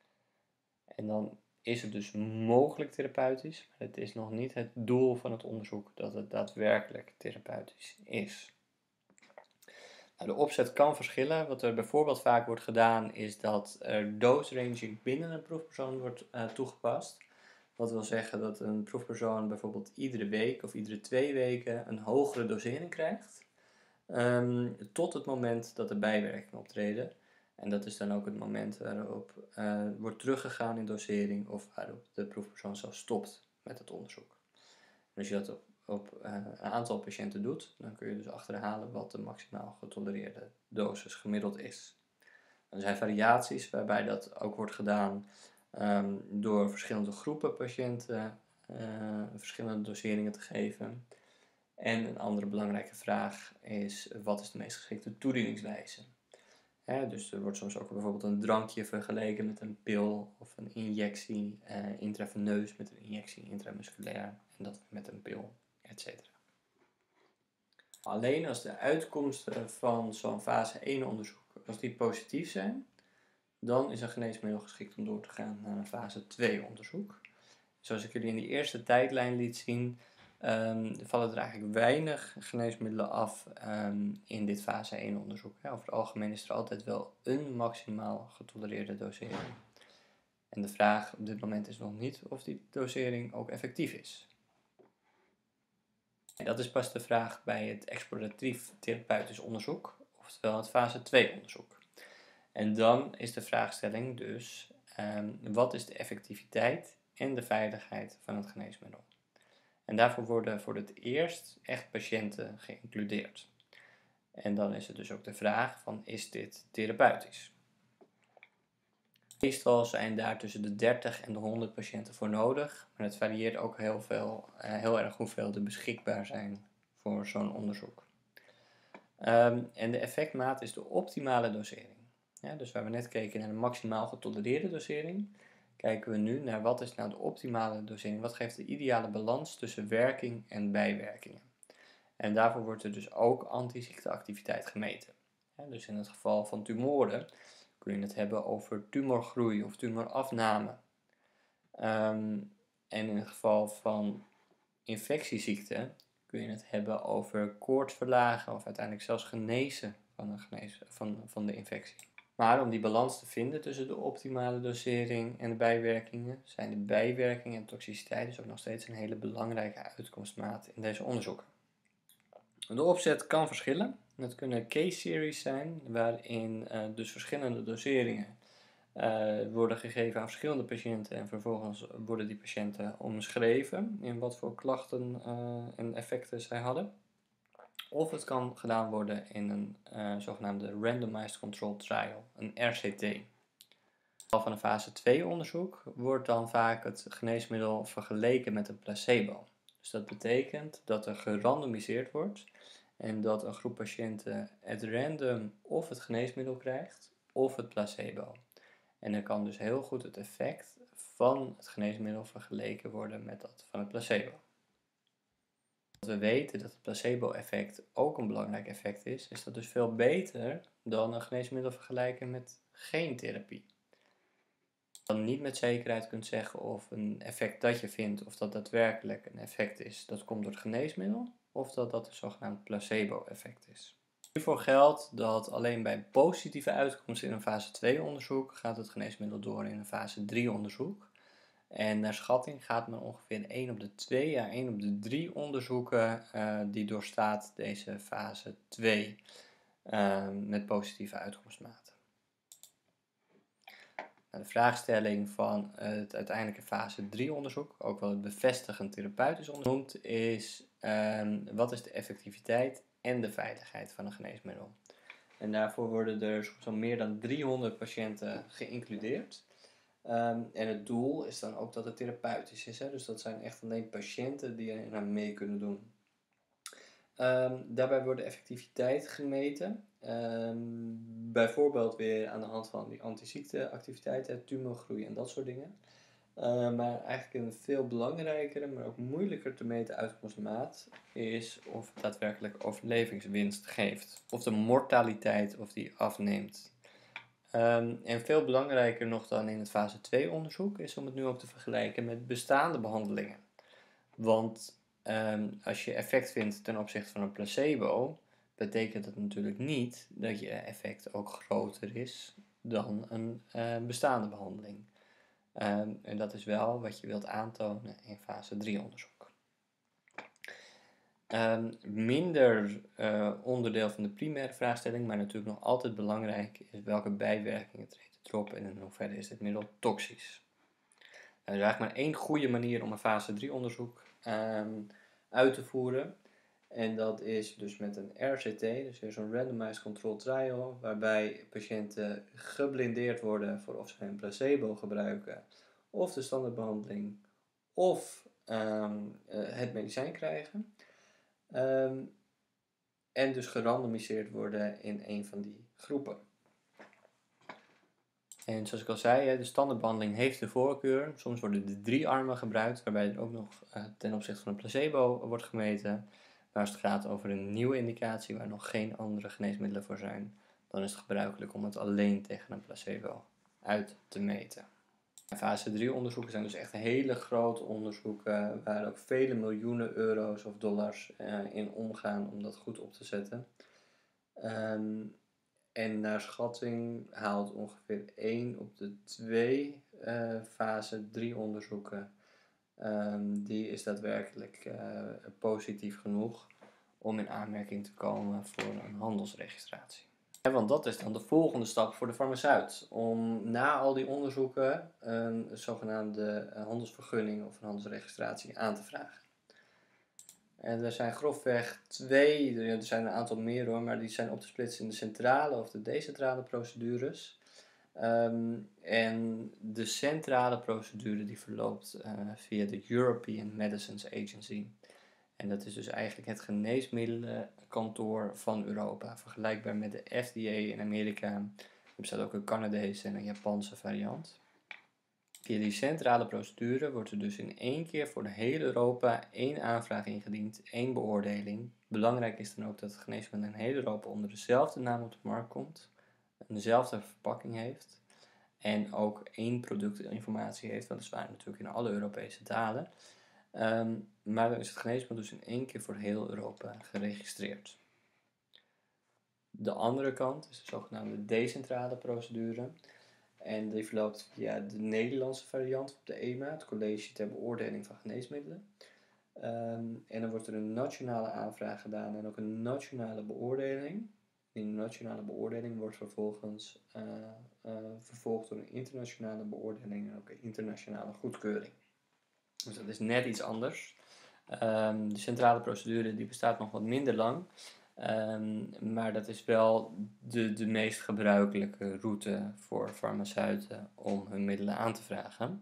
En dan is het dus mogelijk therapeutisch, maar het is nog niet het doel van het onderzoek dat het daadwerkelijk therapeutisch is. Nou, de opzet kan verschillen. Wat er bijvoorbeeld vaak wordt gedaan is dat er dose ranging binnen een proefpersoon wordt uh, toegepast. Dat wil zeggen dat een proefpersoon bijvoorbeeld iedere week of iedere twee weken een hogere dosering krijgt. Um, tot het moment dat er bijwerkingen optreden. En dat is dan ook het moment waarop uh, wordt teruggegaan in dosering of waarop de proefpersoon zelf stopt met het onderzoek. En als je dat op, op uh, een aantal patiënten doet, dan kun je dus achterhalen wat de maximaal getolereerde dosis gemiddeld is. Er zijn variaties waarbij dat ook wordt gedaan um, door verschillende groepen patiënten uh, verschillende doseringen te geven. En een andere belangrijke vraag is, wat is de meest geschikte toedieningswijze? Hè, dus er wordt soms ook bijvoorbeeld een drankje vergeleken met een pil of een injectie uh, intraveneus met een injectie intramusculair en dat met een pil, et cetera. Alleen als de uitkomsten van zo'n fase één onderzoek, als die positief zijn, dan is een geneesmiddel geschikt om door te gaan naar een fase twee onderzoek. Zoals ik jullie in die eerste tijdlijn liet zien, Um, vallen er eigenlijk weinig geneesmiddelen af um, in dit fase één onderzoek. Ja, over het algemeen is er altijd wel een maximaal getolereerde dosering. En de vraag op dit moment is nog niet of die dosering ook effectief is. En dat is pas de vraag bij het exploratief therapeutisch onderzoek, oftewel het fase twee onderzoek. En dan is de vraagstelling dus, um, wat is de effectiviteit en de veiligheid van het geneesmiddel? En daarvoor worden voor het eerst echt patiënten geïncludeerd. En dan is het dus ook de vraag van, is dit therapeutisch? Meestal zijn daar tussen de dertig en de honderd patiënten voor nodig, maar het varieert ook heel, veel, uh, heel erg hoeveel er beschikbaar zijn voor zo'n onderzoek. Um, en de effectmaat is de optimale dosering. Ja, dus waar we net keken naar de maximaal getolereerde dosering, kijken we nu naar wat is nou de optimale dosering. Wat geeft de ideale balans tussen werking en bijwerkingen. En daarvoor wordt er dus ook antiziekteactiviteit gemeten. Ja, dus in het geval van tumoren kun je het hebben over tumorgroei of tumorafname. Um, en in het geval van infectieziekten kun je het hebben over koorts verlagen of uiteindelijk zelfs genezen van, een genezen, van, van de infectie. Maar om die balans te vinden tussen de optimale dosering en de bijwerkingen, zijn de bijwerkingen en toxiciteit dus ook nog steeds een hele belangrijke uitkomstmaat in deze onderzoeken. De opzet kan verschillen. Het kunnen case series zijn, waarin uh, dus verschillende doseringen uh, worden gegeven aan verschillende patiënten en vervolgens worden die patiënten omschreven in wat voor klachten uh, en effecten zij hadden. Of het kan gedaan worden in een uh, zogenaamde Randomized Controlled Trial, een R C T. In het geval van een fase twee onderzoek wordt dan vaak het geneesmiddel vergeleken met een placebo. Dus dat betekent dat er gerandomiseerd wordt en dat een groep patiënten het random of het geneesmiddel krijgt of het placebo. En dan kan dus heel goed het effect van het geneesmiddel vergeleken worden met dat van het placebo. Dat we weten dat het placebo-effect ook een belangrijk effect is, is dat dus veel beter dan een geneesmiddel vergelijken met geen therapie. Je dan niet met zekerheid kunt zeggen of een effect dat je vindt, of dat daadwerkelijk een effect is dat komt door het geneesmiddel, of dat dat een zogenaamd placebo-effect is. Hiervoor geldt dat alleen bij positieve uitkomst in een fase twee onderzoek gaat het geneesmiddel door in een fase drie onderzoek. En naar schatting gaat men ongeveer één op de twee, ja één op de drie onderzoeken uh, die doorstaat deze fase twee uh, met positieve uitkomstmaten. De vraagstelling van het uiteindelijke fase drie onderzoek, ook wel het bevestigend therapeutisch onderzoek noemt, is um, wat is de effectiviteit en de veiligheid van een geneesmiddel. En daarvoor worden er zo'n meer dan driehonderd patiënten geïncludeerd. Um, en het doel is dan ook dat het therapeutisch is. Hè? Dus dat zijn echt alleen patiënten die er aan mee kunnen doen. Um, daarbij wordt de effectiviteit gemeten. Um, bijvoorbeeld weer aan de hand van die antiziekteactiviteit, tumorgroei en dat soort dingen. Uh, maar eigenlijk een veel belangrijkere, maar ook moeilijker te meten uitkomstmaat is of het daadwerkelijk overlevingswinst geeft. Of de mortaliteit of die afneemt. Um, en veel belangrijker nog dan in het fase twee onderzoek is om het nu ook te vergelijken met bestaande behandelingen. Want um, als je effect vindt ten opzichte van een placebo, betekent dat natuurlijk niet dat je effect ook groter is dan een uh, bestaande behandeling. Um, en dat is wel wat je wilt aantonen in fase drie onderzoek. Um, minder uh, onderdeel van de primaire vraagstelling, maar natuurlijk nog altijd belangrijk, is welke bijwerkingen treden erop en in hoeverre is dit middel toxisch. Er is eigenlijk maar één goede manier om een fase drie onderzoek um, uit te voeren. En dat is dus met een R C T, dus weer zo'n Randomized Controlled Trial, waarbij patiënten geblindeerd worden voor of ze een placebo gebruiken, of de standaardbehandeling, of um, uh, het medicijn krijgen. Um, en dus gerandomiseerd worden in een van die groepen. En zoals ik al zei, de standaardbehandeling heeft de voorkeur. Soms worden de drie armen gebruikt, waarbij er ook nog uh, ten opzichte van een placebo wordt gemeten. Maar als het gaat over een nieuwe indicatie waar nog geen andere geneesmiddelen voor zijn, dan is het gebruikelijk om het alleen tegen een placebo uit te meten. Fase drie onderzoeken zijn dus echt hele grote onderzoeken waar ook vele miljoenen euro's of dollars uh, in omgaan om dat goed op te zetten. Um, en naar schatting haalt ongeveer één op de twee uh, fase drie onderzoeken, um, die is daadwerkelijk uh, positief genoeg om in aanmerking te komen voor een handelsregistratie. Ja, want dat is dan de volgende stap voor de farmaceut, om na al die onderzoeken een zogenaamde handelsvergunning of een handelsregistratie aan te vragen. En er zijn grofweg twee, er er zijn een aantal meer hoor, maar die zijn op te splitsen in de centrale of de decentrale procedures. Um, en de centrale procedure die verloopt uh, via de European Medicines Agency. En dat is dus eigenlijk het geneesmiddelenkantoor van Europa, vergelijkbaar met de F D A in Amerika. Er bestaat ook een Canadese en een Japanse variant. Via die centrale procedure wordt er dus in één keer voor de hele Europa één aanvraag ingediend, één beoordeling. Belangrijk is dan ook dat het geneesmiddel in heel Europa onder dezelfde naam op de markt komt, dezelfde verpakking heeft en ook één productinformatie heeft, weliswaar natuurlijk in alle Europese talen. Um, maar dan is het geneesmiddel dus in één keer voor heel Europa geregistreerd. De andere kant is de zogenaamde decentrale procedure. En die verloopt via de Nederlandse variant op de E M A, het College ter Beoordeling van Geneesmiddelen. Um, en dan wordt er een nationale aanvraag gedaan en ook een nationale beoordeling. Die nationale beoordeling wordt vervolgens uh, uh, vervolgd door een internationale beoordeling en ook een internationale goedkeuring. Dus dat is net iets anders. Um, de centrale procedure die bestaat nog wat minder lang. Um, maar dat is wel de, de meest gebruikelijke route voor farmaceuten om hun middelen aan te vragen.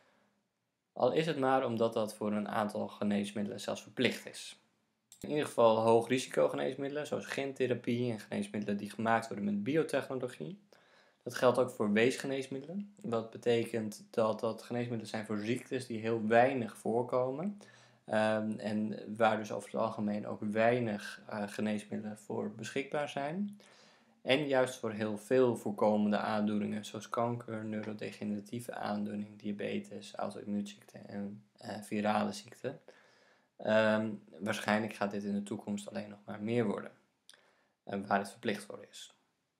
Al is het maar omdat dat voor een aantal geneesmiddelen zelfs verplicht is. In ieder geval hoog risico geneesmiddelen, zoals gentherapie en geneesmiddelen die gemaakt worden met biotechnologie. Dat geldt ook voor weesgeneesmiddelen. Dat betekent dat dat geneesmiddelen zijn voor ziektes die heel weinig voorkomen. Um, en waar dus over het algemeen ook weinig uh, geneesmiddelen voor beschikbaar zijn. En juist voor heel veel voorkomende aandoeningen zoals kanker, neurodegeneratieve aandoeningen, diabetes, auto-immuunziekten en uh, virale ziekten. Um, waarschijnlijk gaat dit in de toekomst alleen nog maar meer worden. Uh, waar het verplicht voor is.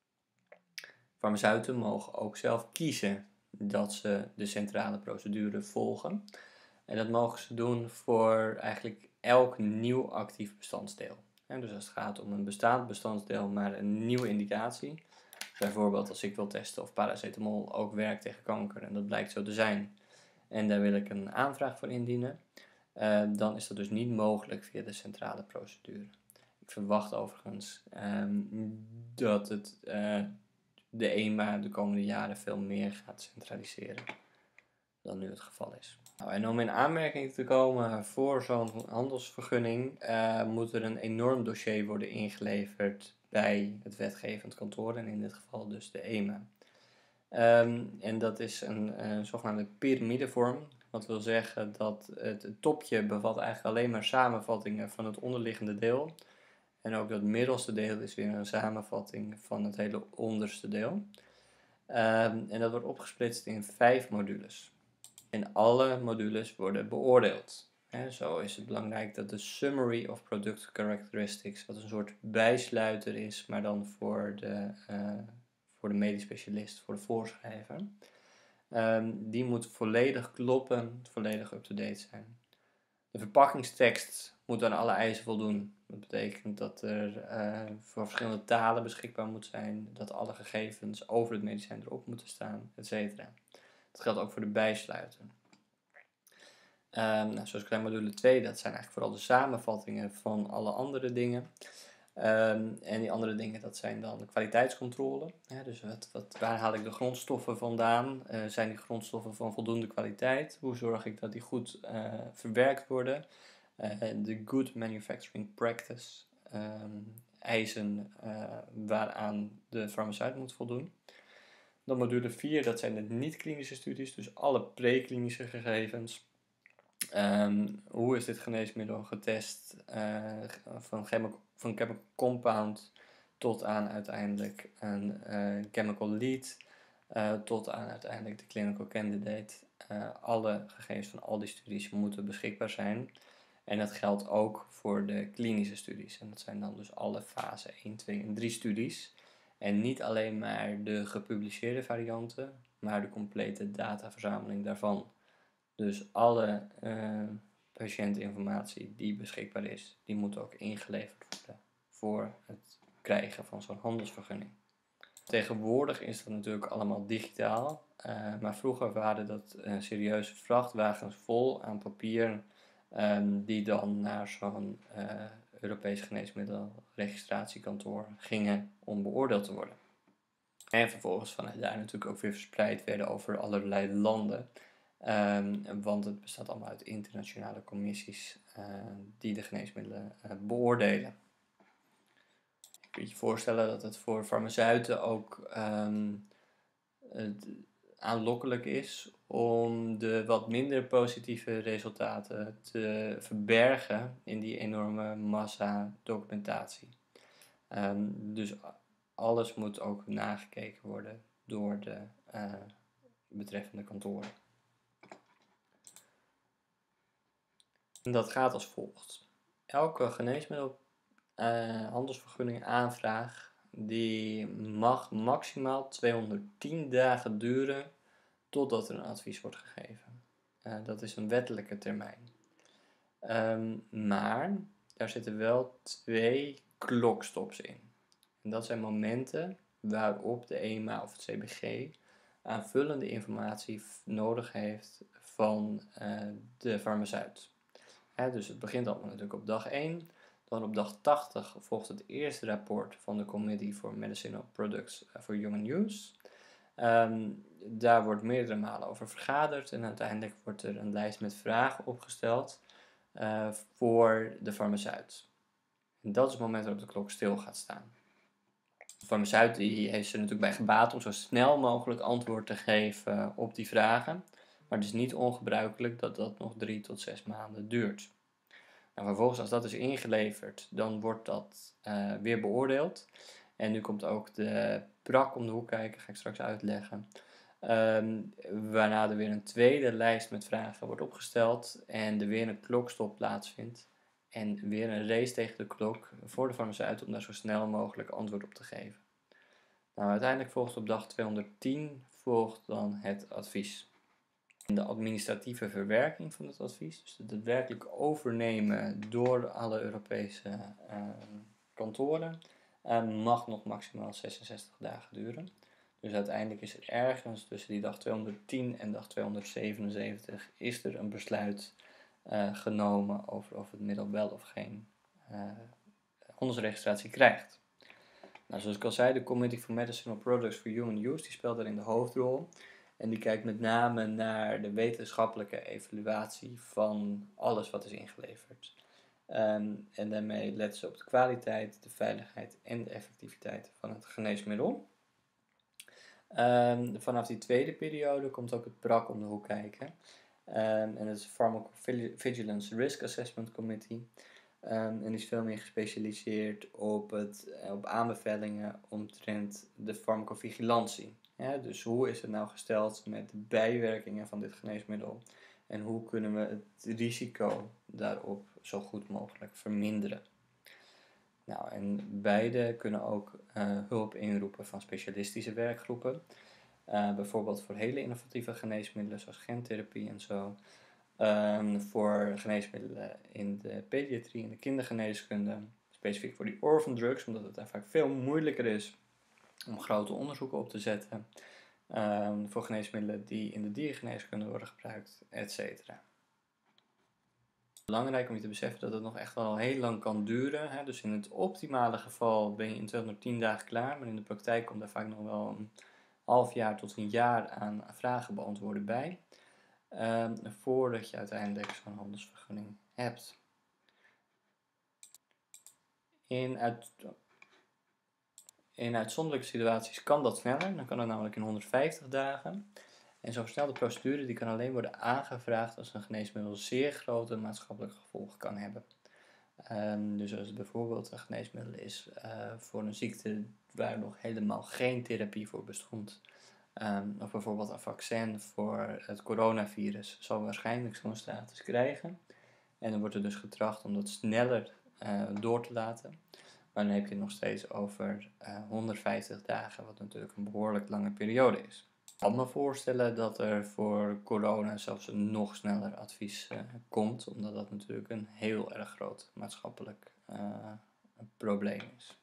Farmaceuten mogen ook zelf kiezen dat ze de centrale procedure volgen. En dat mogen ze doen voor eigenlijk elk nieuw actief bestanddeel. En dus als het gaat om een bestaand bestanddeel, maar een nieuwe indicatie. Bijvoorbeeld als ik wil testen of paracetamol ook werkt tegen kanker en dat blijkt zo te zijn. En daar wil ik een aanvraag voor indienen. Uh, dan is dat dus niet mogelijk via de centrale procedure. Ik verwacht overigens um, dat het... Uh, de E M A de komende jaren veel meer gaat centraliseren dan nu het geval is. Nou, en om in aanmerking te komen voor zo'n handelsvergunning uh, moet er een enorm dossier worden ingeleverd bij het wetgevend kantoor en in dit geval dus de E M A. Um, en dat is een, een zogenaamde piramidevorm. Wat wil zeggen dat het, het topje bevat eigenlijk alleen maar samenvattingen van het onderliggende deel. En ook dat middelste deel is weer een samenvatting van het hele onderste deel. Um, en dat wordt opgesplitst in vijf modules. En alle modules worden beoordeeld. He, zo is het belangrijk dat de Summary of Product Characteristics, wat een soort bijsluiter is, maar dan voor de, uh, voor de medisch specialist, voor de voorschrijver. Um, die moet volledig kloppen, volledig up-to-date zijn. De verpakkingstekst moet aan alle eisen voldoen. Dat betekent dat er uh, voor verschillende talen beschikbaar moet zijn, dat alle gegevens over het medicijn erop moeten staan, et cetera. Dat geldt ook voor de bijsluiter. Um, nou, zoals ik zei, module twee, dat zijn eigenlijk vooral de samenvattingen van alle andere dingen. Um, en die andere dingen, dat zijn dan de kwaliteitscontrole. Ja, dus wat, wat, waar haal ik de grondstoffen vandaan? Uh, zijn die grondstoffen van voldoende kwaliteit? Hoe zorg ik dat die goed uh, verwerkt worden? Uh, de Good Manufacturing Practice, um, eisen uh, waaraan de farmaceut moet voldoen. Dan module vier, dat zijn de niet-klinische studies, dus alle pre-klinische gegevens. Um, hoe is dit geneesmiddel getest uh, van, chemical, van chemical compound tot aan uiteindelijk een uh, chemical lead, uh, tot aan uiteindelijk de clinical candidate. Uh, alle gegevens van al die studies moeten beschikbaar zijn. En dat geldt ook voor de klinische studies. En dat zijn dan dus alle fase één, twee en drie studies. En niet alleen maar de gepubliceerde varianten, maar de complete dataverzameling daarvan. Dus alle uh, patiëntinformatie die beschikbaar is, die moet ook ingeleverd worden voor het krijgen van zo'n handelsvergunning. Tegenwoordig is dat natuurlijk allemaal digitaal, uh, maar vroeger waren dat uh, serieuze vrachtwagens vol aan papier um, die dan naar zo'n uh, Europees geneesmiddelregistratiekantoor gingen om beoordeeld te worden. En vervolgens vanuit daar natuurlijk ook weer verspreid werden over allerlei landen. Um, want het bestaat allemaal uit internationale commissies uh, die de geneesmiddelen uh, beoordelen. Je kunt je voorstellen dat het voor farmaceuten ook um, het aanlokkelijk is om de wat minder positieve resultaten te verbergen in die enorme massa documentatie. Um, dus alles moet ook nagekeken worden door de uh, betreffende kantoren. En dat gaat als volgt. Elke geneesmiddel uh, handelsvergunning aanvraag die mag maximaal tweehonderdtien dagen duren totdat er een advies wordt gegeven. Uh, dat is een wettelijke termijn. Um, maar daar zitten wel twee klokstops in. En dat zijn momenten waarop de E M A of het C B G aanvullende informatie nodig heeft van uh, de farmaceut. Ja, dus het begint allemaal natuurlijk op dag één. Dan op dag tachtig volgt het eerste rapport van de Committee for Medicinal Products for Human Use. Um, daar wordt meerdere malen over vergaderd en uiteindelijk wordt er een lijst met vragen opgesteld uh, voor de farmaceut. En dat is het moment waarop de klok stil gaat staan. De farmaceut die heeft er natuurlijk bij gebaat om zo snel mogelijk antwoord te geven op die vragen. Maar het is niet ongebruikelijk dat dat nog drie tot zes maanden duurt. Nou, vervolgens, als dat is ingeleverd, dan wordt dat uh, weer beoordeeld. En nu komt ook de P R A C om de hoek kijken, ga ik straks uitleggen. Um, waarna er weer een tweede lijst met vragen wordt opgesteld en er weer een klokstop plaatsvindt. En weer een race tegen de klok voor de farmaceut om daar zo snel mogelijk antwoord op te geven. Nou, uiteindelijk volgt op dag tweehonderdtien volgt dan het advies. En de administratieve verwerking van het advies, dus het daadwerkelijk overnemen door alle Europese uh, kantoren, uh, mag nog maximaal zesenzestig dagen duren. Dus uiteindelijk is er ergens tussen die dag tweehonderdtien en dag tweehonderdzevenenzeventig is er een besluit uh, genomen over of het middel wel of geen uh, handelsregistratie krijgt. Nou, zoals ik al zei, de Committee for Medicinal Products for Human Use die speelt daarin de hoofdrol. En die kijkt met name naar de wetenschappelijke evaluatie van alles wat is ingeleverd. Um, en daarmee letten ze op de kwaliteit, de veiligheid en de effectiviteit van het geneesmiddel. Um, vanaf die tweede periode komt ook het P R A C om de hoek kijken. Um, en dat is de Pharmacovigilance Risk Assessment Committee. Um, en die is veel meer gespecialiseerd op, het, op aanbevelingen omtrent de farmacovigilantie. Ja, dus hoe is het nou gesteld met de bijwerkingen van dit geneesmiddel? En hoe kunnen we het risico daarop zo goed mogelijk verminderen? Nou, en beide kunnen ook uh, hulp inroepen van specialistische werkgroepen. Uh, bijvoorbeeld voor hele innovatieve geneesmiddelen zoals gentherapie en zo. Um, voor geneesmiddelen in de pediatrie en de kindergeneeskunde. Specifiek voor die orphan drugs, omdat het daar vaak veel moeilijker is om grote onderzoeken op te zetten. Um, voor geneesmiddelen die in de diergeneeskunde worden gebruikt, et cetera. Belangrijk om je te beseffen dat het nog echt wel heel lang kan duren. Hè? Dus in het optimale geval ben je in tweehonderdtien dagen klaar, maar in de praktijk komt daar vaak nog wel een half jaar tot een jaar aan vragen beantwoorden bij. Um, voordat je uiteindelijk zo'n handelsvergunning hebt. In, uit, in uitzonderlijke situaties kan dat sneller, dan kan het namelijk in honderdvijftig dagen. En zo'n versnelde procedure die kan alleen worden aangevraagd als een geneesmiddel zeer grote maatschappelijke gevolgen kan hebben. Um, dus als het bijvoorbeeld een geneesmiddel is uh, voor een ziekte waar nog helemaal geen therapie voor bestond. Um, of bijvoorbeeld een vaccin voor het coronavirus zal waarschijnlijk zo'n status krijgen. En dan wordt er dus getracht om dat sneller uh, door te laten. Maar dan heb je het nog steeds over uh, honderdvijftig dagen, wat natuurlijk een behoorlijk lange periode is. Ik kan me voorstellen dat er voor corona zelfs een nog sneller advies uh, komt, omdat dat natuurlijk een heel erg groot maatschappelijk uh, probleem is.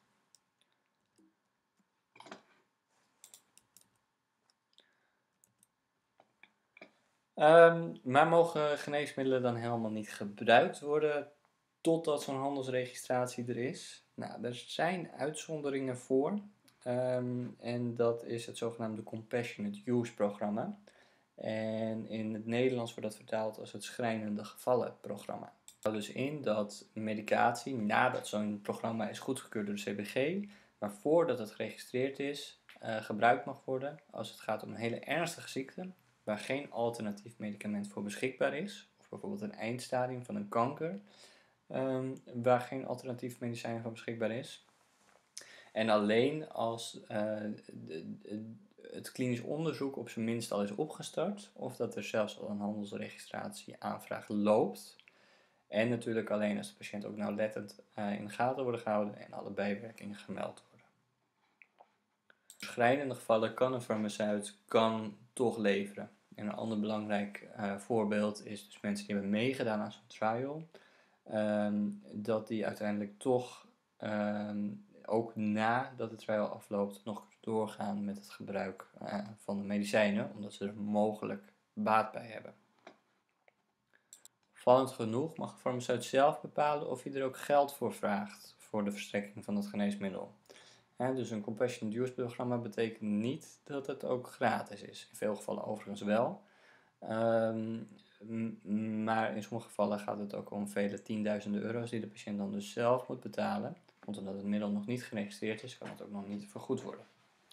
Um, maar mogen geneesmiddelen dan helemaal niet gebruikt worden totdat zo'n handelsregistratie er is? Nou, er zijn uitzonderingen voor. Um, en dat is het zogenaamde Compassionate Use programma. En in het Nederlands wordt dat vertaald als het schrijnende gevallen programma. Dat houdt dus in dat medicatie, nadat zo'n programma is goedgekeurd door de C B G, maar voordat het geregistreerd is, uh, gebruikt mag worden als het gaat om een hele ernstige ziekte, waar geen alternatief medicament voor beschikbaar is, of bijvoorbeeld een eindstadium van een kanker, um, waar geen alternatief medicijn voor beschikbaar is. En alleen als uh, de, de, het klinisch onderzoek op zijn minst al is opgestart, of dat er zelfs al een handelsregistratieaanvraag loopt. En natuurlijk alleen als de patiënt ook nauwlettend uh, in de gaten wordt gehouden en alle bijwerkingen gemeld worden. In schrijnende gevallen kan een farmaceut kan toch leveren. En een ander belangrijk uh, voorbeeld is dus mensen die hebben meegedaan aan zo'n trial, um, dat die uiteindelijk toch um, ook nadat de trial afloopt nog doorgaan met het gebruik uh, van de medicijnen, omdat ze er mogelijk baat bij hebben. Opvallend genoeg mag de farmaceut zelf bepalen of hij er ook geld voor vraagt voor de verstrekking van het geneesmiddel. Ja, dus een Compassionate Use programma betekent niet dat het ook gratis is. In veel gevallen overigens wel. Um, maar in sommige gevallen gaat het ook om vele tienduizenden euro's die de patiënt dan dus zelf moet betalen. Want omdat het middel nog niet geregistreerd is, kan het ook nog niet vergoed worden.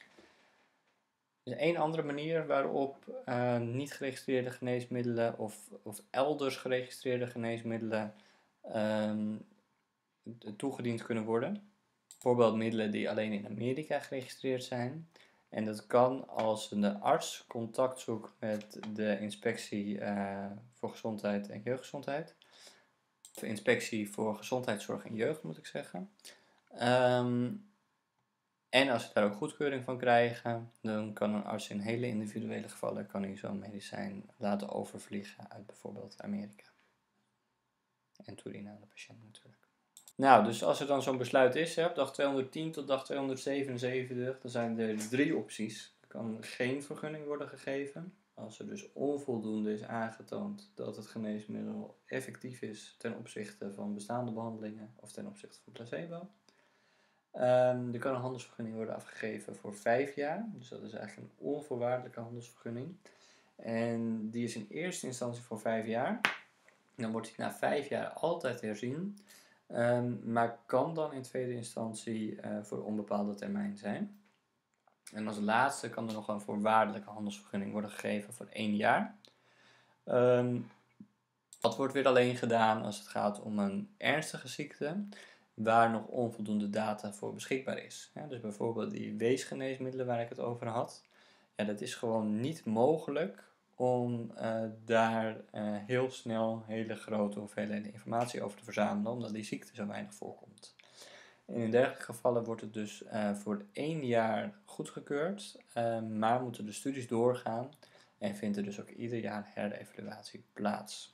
Er is één andere manier waarop uh, niet geregistreerde geneesmiddelen of, of elders geregistreerde geneesmiddelen um, toegediend kunnen worden. Bijvoorbeeld middelen die alleen in Amerika geregistreerd zijn. En dat kan als de arts contact zoekt met de inspectie uh, voor gezondheid en jeugdgezondheid. Of inspectie voor gezondheidszorg en jeugd moet ik zeggen. Um, en als ze daar ook goedkeuring van krijgen, dan kan een arts in hele individuele gevallen kan hij zo'n medicijn laten overvliegen uit bijvoorbeeld Amerika. En toedienen aan de patiënt natuurlijk. Nou, dus als er dan zo'n besluit is, hè, op dag tweehonderdtien tot dag tweehonderdzevenenzeventig, dan zijn er drie opties. Er kan geen vergunning worden gegeven. Als er dus onvoldoende is aangetoond dat het geneesmiddel effectief is ten opzichte van bestaande behandelingen of ten opzichte van placebo. Um, er kan een handelsvergunning worden afgegeven voor vijf jaar. Dus dat is eigenlijk een onvoorwaardelijke handelsvergunning. En die is in eerste instantie voor vijf jaar. Dan wordt die na vijf jaar altijd herzien. Um, maar kan dan in tweede instantie uh, voor onbepaalde termijn zijn. En als laatste kan er nog een voorwaardelijke handelsvergunning worden gegeven voor één jaar. Um, dat wordt weer alleen gedaan als het gaat om een ernstige ziekte waar nog onvoldoende data voor beschikbaar is. Ja, dus bijvoorbeeld die weesgeneesmiddelen waar ik het over had. Ja, dat is gewoon niet mogelijk om uh, daar uh, heel snel hele grote hoeveelheden informatie over te verzamelen, omdat die ziekte zo weinig voorkomt. En in dergelijke gevallen wordt het dus uh, voor één jaar goedgekeurd, uh, maar moeten de studies doorgaan en vindt er dus ook ieder jaar herevaluatie plaats.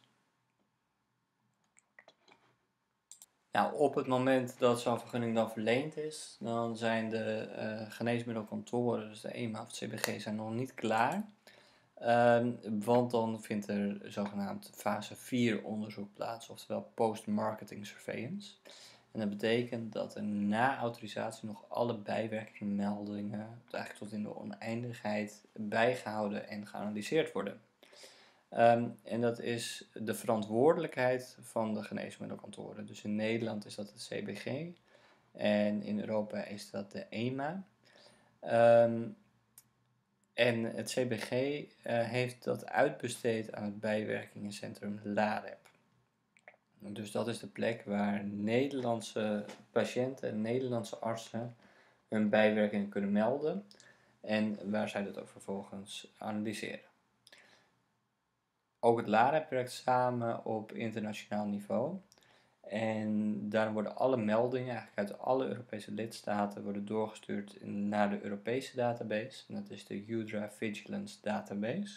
Nou, op het moment dat zo'n vergunning dan verleend is, dan zijn de uh, geneesmiddelkantoren, dus de E M A of het C B G, zijn nog niet klaar. Um, want dan vindt er zogenaamd fase vier onderzoek plaats, oftewel post-marketing surveillance. En dat betekent dat er na autorisatie nog alle bijwerkingmeldingen, eigenlijk tot in de oneindigheid, bijgehouden en geanalyseerd worden. Um, en dat is de verantwoordelijkheid van de geneesmiddelkantoren. Dus in Nederland is dat het C B G en in Europa is dat de E M A. Um, en het C B G uh, heeft dat uitbesteed aan het bijwerkingencentrum LAREP. Dus dat is de plek waar Nederlandse patiënten en Nederlandse artsen hun bijwerkingen kunnen melden en waar zij dat ook vervolgens analyseren. Ook het LAREP werkt samen op internationaal niveau. En daarom worden alle meldingen eigenlijk uit alle Europese lidstaten worden doorgestuurd naar de Europese database. En dat is de EUDRA Vigilance Database.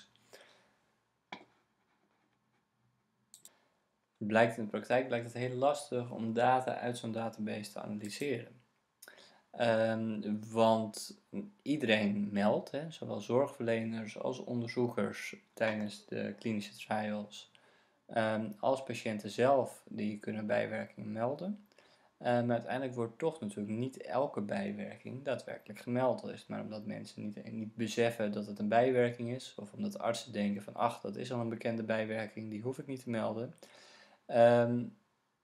Blijkt in de praktijk blijkt het heel lastig om data uit zo'n database te analyseren. Um, want iedereen meldt, hè, zowel zorgverleners als onderzoekers tijdens de klinische trials, um, als patiënten zelf, die kunnen bijwerkingen melden. Uh, maar uiteindelijk wordt toch natuurlijk niet elke bijwerking daadwerkelijk gemeld. Dat is maar omdat mensen niet, niet beseffen dat het een bijwerking is. Of omdat artsen denken van, ach, dat is al een bekende bijwerking, die hoef ik niet te melden. Um,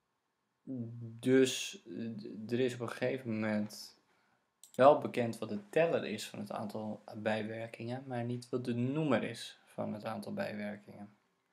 dus er is op een gegeven moment wel bekend wat de teller is van het aantal bijwerkingen, maar niet wat de noemer is van het aantal bijwerkingen.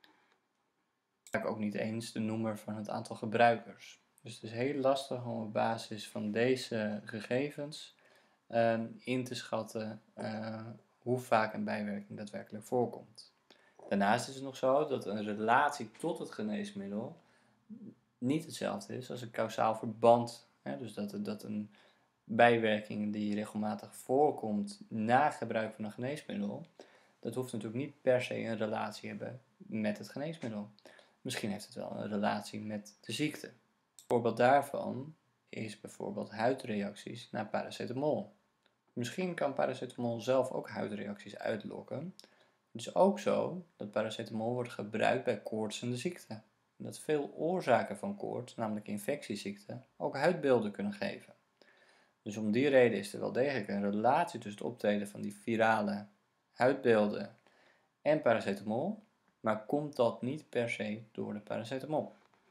Vaak ook niet eens de noemer van het aantal gebruikers. Dus het is heel lastig om op basis van deze gegevens uh, in te schatten uh, hoe vaak een bijwerking daadwerkelijk voorkomt. Daarnaast is het nog zo dat een relatie tot het geneesmiddel niet hetzelfde is als een kausaal verband. Hè? Dus dat, dat een bijwerking die regelmatig voorkomt na gebruik van een geneesmiddel, dat hoeft natuurlijk niet per se een relatie hebben met het geneesmiddel. Misschien heeft het wel een relatie met de ziekte. Een voorbeeld daarvan is bijvoorbeeld huidreacties na paracetamol. Misschien kan paracetamol zelf ook huidreacties uitlokken. Het is ook zo dat paracetamol wordt gebruikt bij koortsende ziekte. En dat veel oorzaken van koorts, namelijk infectieziekten, ook huidbeelden kunnen geven. Dus om die reden is er wel degelijk een relatie tussen het optreden van die virale huidbeelden en paracetamol, maar komt dat niet per se door de paracetamol.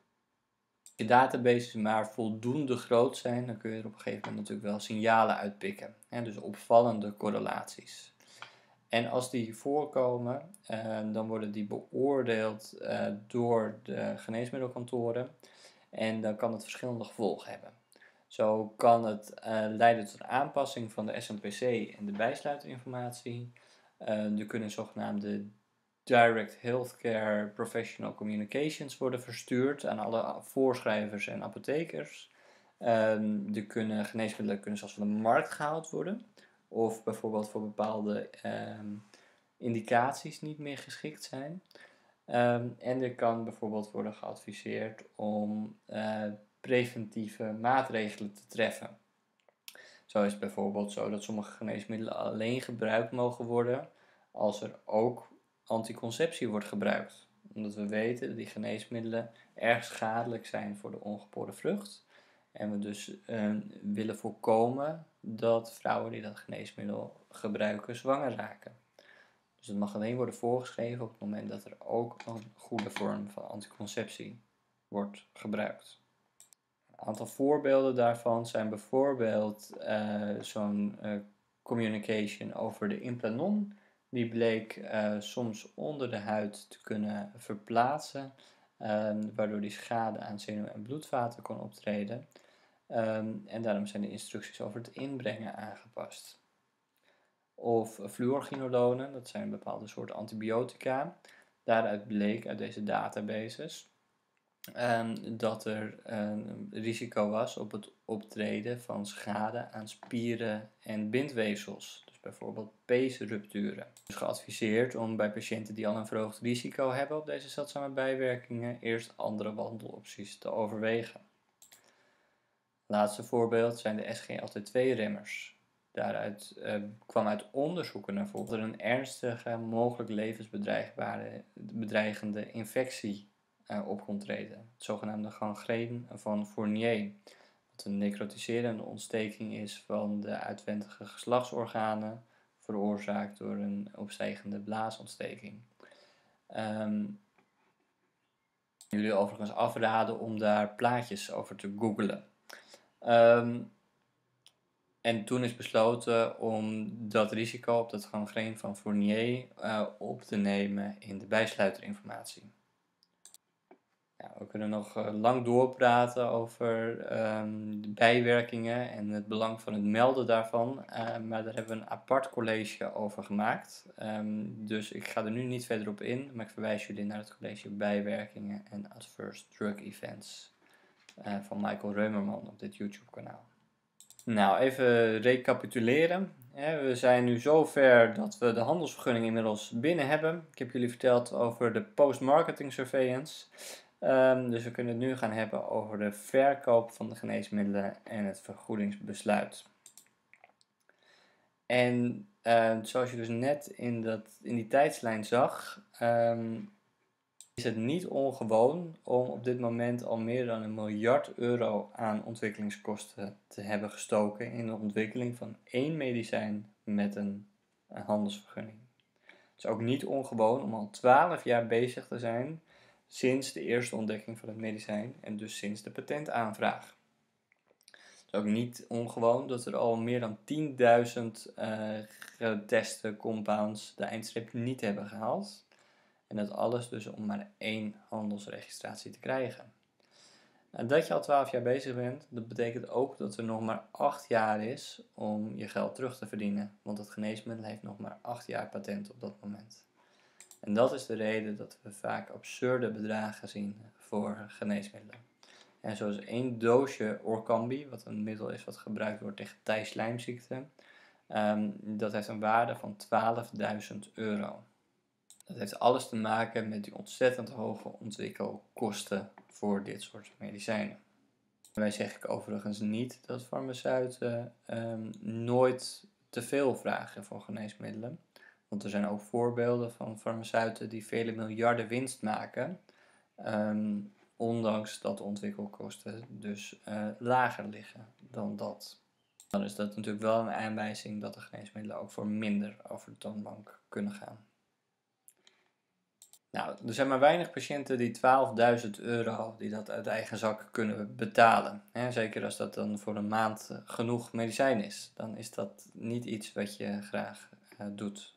Als je databases maar voldoende groot zijn, dan kun je er op een gegeven moment natuurlijk wel signalen uitpikken. Hè, dus opvallende correlaties. En als die voorkomen, eh, dan worden die beoordeeld eh, door de geneesmiddelkantoren en dan kan het verschillende gevolgen hebben. Zo kan het uh, leiden tot een aanpassing van de S M P C en de bijsluiterinformatie. Uh, er kunnen zogenaamde Direct Healthcare Professional Communications worden verstuurd aan alle voorschrijvers en apothekers. Uh, er kunnen geneesmiddelen kunnen zelfs van de markt gehaald worden. Of bijvoorbeeld voor bepaalde uh, indicaties niet meer geschikt zijn. Um, en er kan bijvoorbeeld worden geadviseerd om uh, preventieve maatregelen te treffen. Zo is het bijvoorbeeld zo dat sommige geneesmiddelen alleen gebruikt mogen worden als er ook anticonceptie wordt gebruikt. Omdat we weten dat die geneesmiddelen erg schadelijk zijn voor de ongeboren vrucht. En we dus uh, willen voorkomen dat vrouwen die dat geneesmiddel gebruiken zwanger raken. Dus het mag alleen worden voorgeschreven op het moment dat er ook een goede vorm van anticonceptie wordt gebruikt. Een aantal voorbeelden daarvan zijn bijvoorbeeld uh, zo'n uh, communication over de implanon. Die bleek uh, soms onder de huid te kunnen verplaatsen, um, waardoor die schade aan zenuw- en bloedvaten kon optreden. Um, en daarom zijn de instructies over het inbrengen aangepast. Of fluorchinolonen, dat zijn bepaalde soorten antibiotica. Daaruit bleek uit deze databases um, dat er een risico was op het optreden van schade aan spieren en bindweefsels. Dus bijvoorbeeld peesrupturen. Dus geadviseerd om bij patiënten die al een verhoogd risico hebben op deze zeldzame bijwerkingen eerst andere behandelopties te overwegen. Laatste voorbeeld zijn de S G L T twee remmers. Daaruit uh, kwam uit onderzoeken naar voren dat er een ernstige, mogelijk levensbedreigende infectie uh, op kon treden. Het zogenaamde gangreen van Fournier. Wat een necrotiserende ontsteking is van de uitwendige geslachtsorganen, veroorzaakt door een opstijgende blaasontsteking. Um, jullie overigens afraden om daar plaatjes over te googlen. Um, En toen is besloten om dat risico op dat gangreen van Fournier uh, op te nemen in de bijsluiterinformatie. Ja, we kunnen nog uh, lang doorpraten over um, de bijwerkingen en het belang van het melden daarvan. Uh, maar daar hebben we een apart college over gemaakt. Um, dus ik ga er nu niet verder op in, maar ik verwijs jullie naar het college bijwerkingen en adverse drug events uh, van Michael Reumerman op dit YouTube kanaal. Nou, even recapituleren. We zijn nu zover dat we de handelsvergunning inmiddels binnen hebben. Ik heb jullie verteld over de post-marketing surveillance. Um, dus we kunnen het nu gaan hebben over de verkoop van de geneesmiddelen en het vergoedingsbesluit. En uh, zoals je dus net in, dat, in die tijdslijn zag, um, is het niet ongewoon om op dit moment al meer dan een miljard euro aan ontwikkelingskosten te hebben gestoken in de ontwikkeling van één medicijn met een, een handelsvergunning. Het is ook niet ongewoon om al twaalf jaar bezig te zijn sinds de eerste ontdekking van het medicijn en dus sinds de patentaanvraag. Het is ook niet ongewoon dat er al meer dan tienduizend uh, geteste compounds de eindstreep niet hebben gehaald. En dat alles dus om maar één handelsregistratie te krijgen. En dat je al twaalf jaar bezig bent, dat betekent ook dat er nog maar acht jaar is om je geld terug te verdienen. Want het geneesmiddel heeft nog maar acht jaar patent op dat moment. En dat is de reden dat we vaak absurde bedragen zien voor geneesmiddelen. En zoals één doosje Orkambi, wat een middel is wat gebruikt wordt tegen thijslijmziekte, um, dat heeft een waarde van twaalfduizend euro. Dat heeft alles te maken met die ontzettend hoge ontwikkelkosten voor dit soort medicijnen. Wij zeggen overigens niet dat farmaceuten um, nooit te veel vragen voor geneesmiddelen. Want er zijn ook voorbeelden van farmaceuten die vele miljarden winst maken, um, ondanks dat de ontwikkelkosten dus uh, lager liggen dan dat. Dan is dat natuurlijk wel een aanwijzing dat de geneesmiddelen ook voor minder over de toonbank kunnen gaan. Nou, er zijn maar weinig patiënten die twaalfduizend euro die dat uit eigen zak kunnen betalen. Hè, zeker als dat dan voor een maand genoeg medicijn is. Dan is dat niet iets wat je graag uh, doet.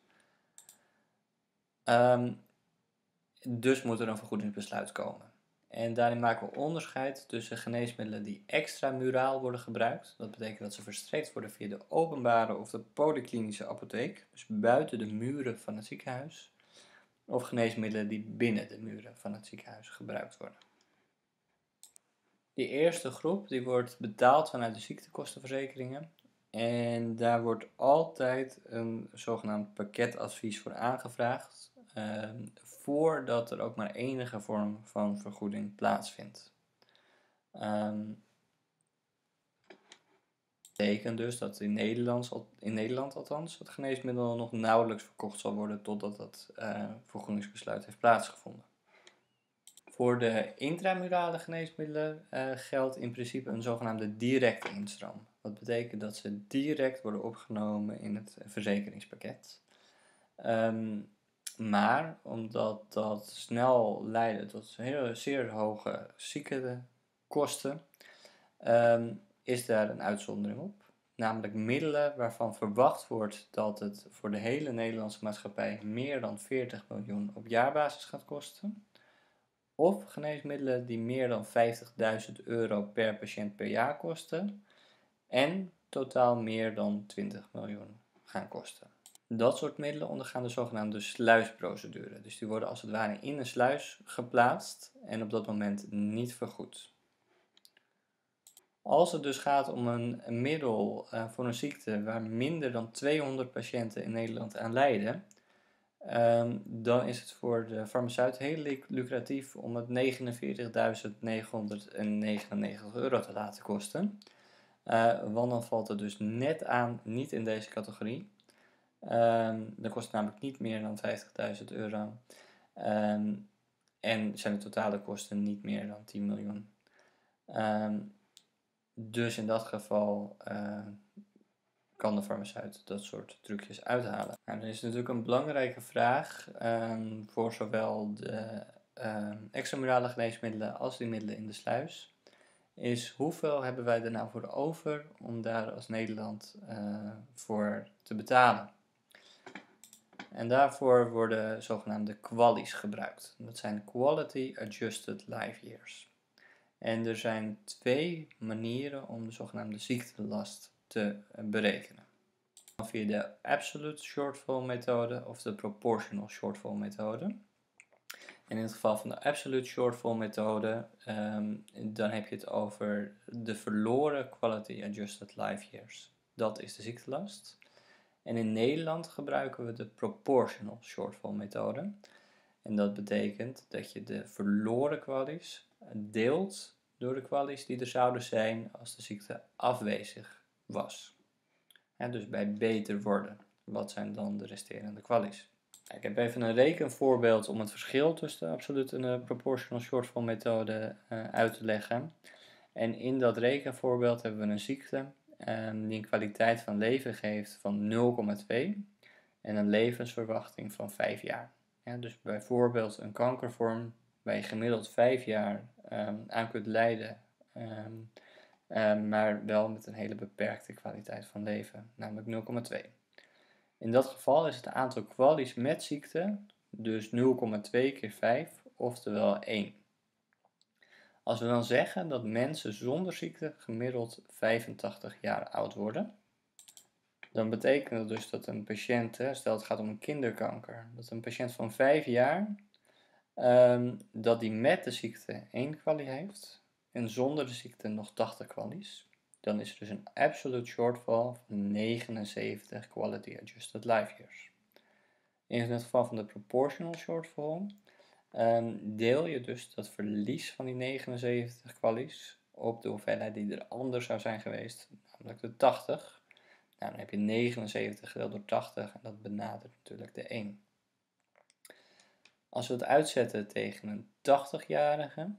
Um, dus moet er een vergoedingsbesluit komen. En daarin maken we onderscheid tussen geneesmiddelen die extramuraal worden gebruikt. Dat betekent dat ze verstrekt worden via de openbare of de polyklinische apotheek. Dus buiten de muren van het ziekenhuis. Of geneesmiddelen die binnen de muren van het ziekenhuis gebruikt worden. Die eerste groep die wordt betaald vanuit de ziektekostenverzekeringen. En daar wordt altijd een zogenaamd pakketadvies voor aangevraagd. Uh, voordat er ook maar enige vorm van vergoeding plaatsvindt. Um, Dat betekent dus dat in Nederland, in Nederland althans het geneesmiddel nog nauwelijks verkocht zal worden totdat het uh, vergoedingsbesluit heeft plaatsgevonden. Voor de intramurale geneesmiddelen uh, geldt in principe een zogenaamde directe instroom. Dat betekent dat ze direct worden opgenomen in het verzekeringspakket. Um, maar omdat dat snel leidt tot hele, zeer hoge ziektekosten, um, is daar een uitzondering op. Namelijk middelen waarvan verwacht wordt dat het voor de hele Nederlandse maatschappij meer dan veertig miljoen op jaarbasis gaat kosten. Of geneesmiddelen die meer dan vijftigduizend euro per patiënt per jaar kosten. En totaal meer dan twintig miljoen gaan kosten. Dat soort middelen ondergaan de zogenaamde sluisprocedure. Dus die worden als het ware in een sluis geplaatst en op dat moment niet vergoed. Als het dus gaat om een, een middel uh, voor een ziekte waar minder dan tweehonderd patiënten in Nederland aan lijden, um, dan is het voor de farmaceut heel lucratief om het negenenveertigduizend negenhonderdnegenennegentig euro te laten kosten. Uh, want dan valt het dus net aan niet in deze categorie. Um, dat kost namelijk niet meer dan vijftigduizend euro. Um, en zijn de totale kosten niet meer dan tien miljoen. Um, Dus in dat geval uh, kan de farmaceut dat soort trucjes uithalen. Nou, dan is natuurlijk een belangrijke vraag um, voor zowel de um, extramurale geneesmiddelen als die middelen in de sluis. Is hoeveel hebben wij er nou voor over om daar als Nederland uh, voor te betalen? En daarvoor worden zogenaamde quali's gebruikt. Dat zijn Quality Adjusted Life Years. En er zijn twee manieren om de zogenaamde ziektelast te berekenen. Via de Absolute Shortfall methode of de Proportional Shortfall methode. En in het geval van de Absolute Shortfall methode, um, dan heb je het over de verloren Quality Adjusted Life Years. Dat is de ziektelast. En in Nederland gebruiken we de Proportional Shortfall methode. En dat betekent dat je de verloren kwalies deelt door de kwalies die er zouden zijn als de ziekte afwezig was. Ja, dus bij beter worden. Wat zijn dan de resterende kwalies? Ik heb even een rekenvoorbeeld om het verschil tussen de absolute en de proportional shortfall methode uh, uit te leggen. En in dat rekenvoorbeeld hebben we een ziekte um, die een kwaliteit van leven geeft van nul komma twee en een levensverwachting van vijf jaar. Ja, dus bijvoorbeeld een kankervorm waar je gemiddeld vijf jaar um, aan kunt lijden, um, um, maar wel met een hele beperkte kwaliteit van leven, namelijk nul komma twee. In dat geval is het aantal kwalies met ziekte dus nul komma twee keer vijf, oftewel één. Als we dan zeggen dat mensen zonder ziekte gemiddeld vijfentachtig jaar oud worden, dan betekent dat dus dat een patiënt, stel het gaat om een kinderkanker, dat een patiënt van vijf jaar, um, dat die met de ziekte één kwalie heeft en zonder de ziekte nog tachtig kwalies. Dan is er dus een absolute shortfall van negenenzeventig quality adjusted life years. In het geval van de proportional shortfall um, deel je dus dat verlies van die negenenzeventig kwalies op de hoeveelheid die er anders zou zijn geweest, namelijk de tachtig. Nou, dan heb je negenenzeventig gedeeld door tachtig en dat benadert natuurlijk de één. Als we het uitzetten tegen een tachtigjarige,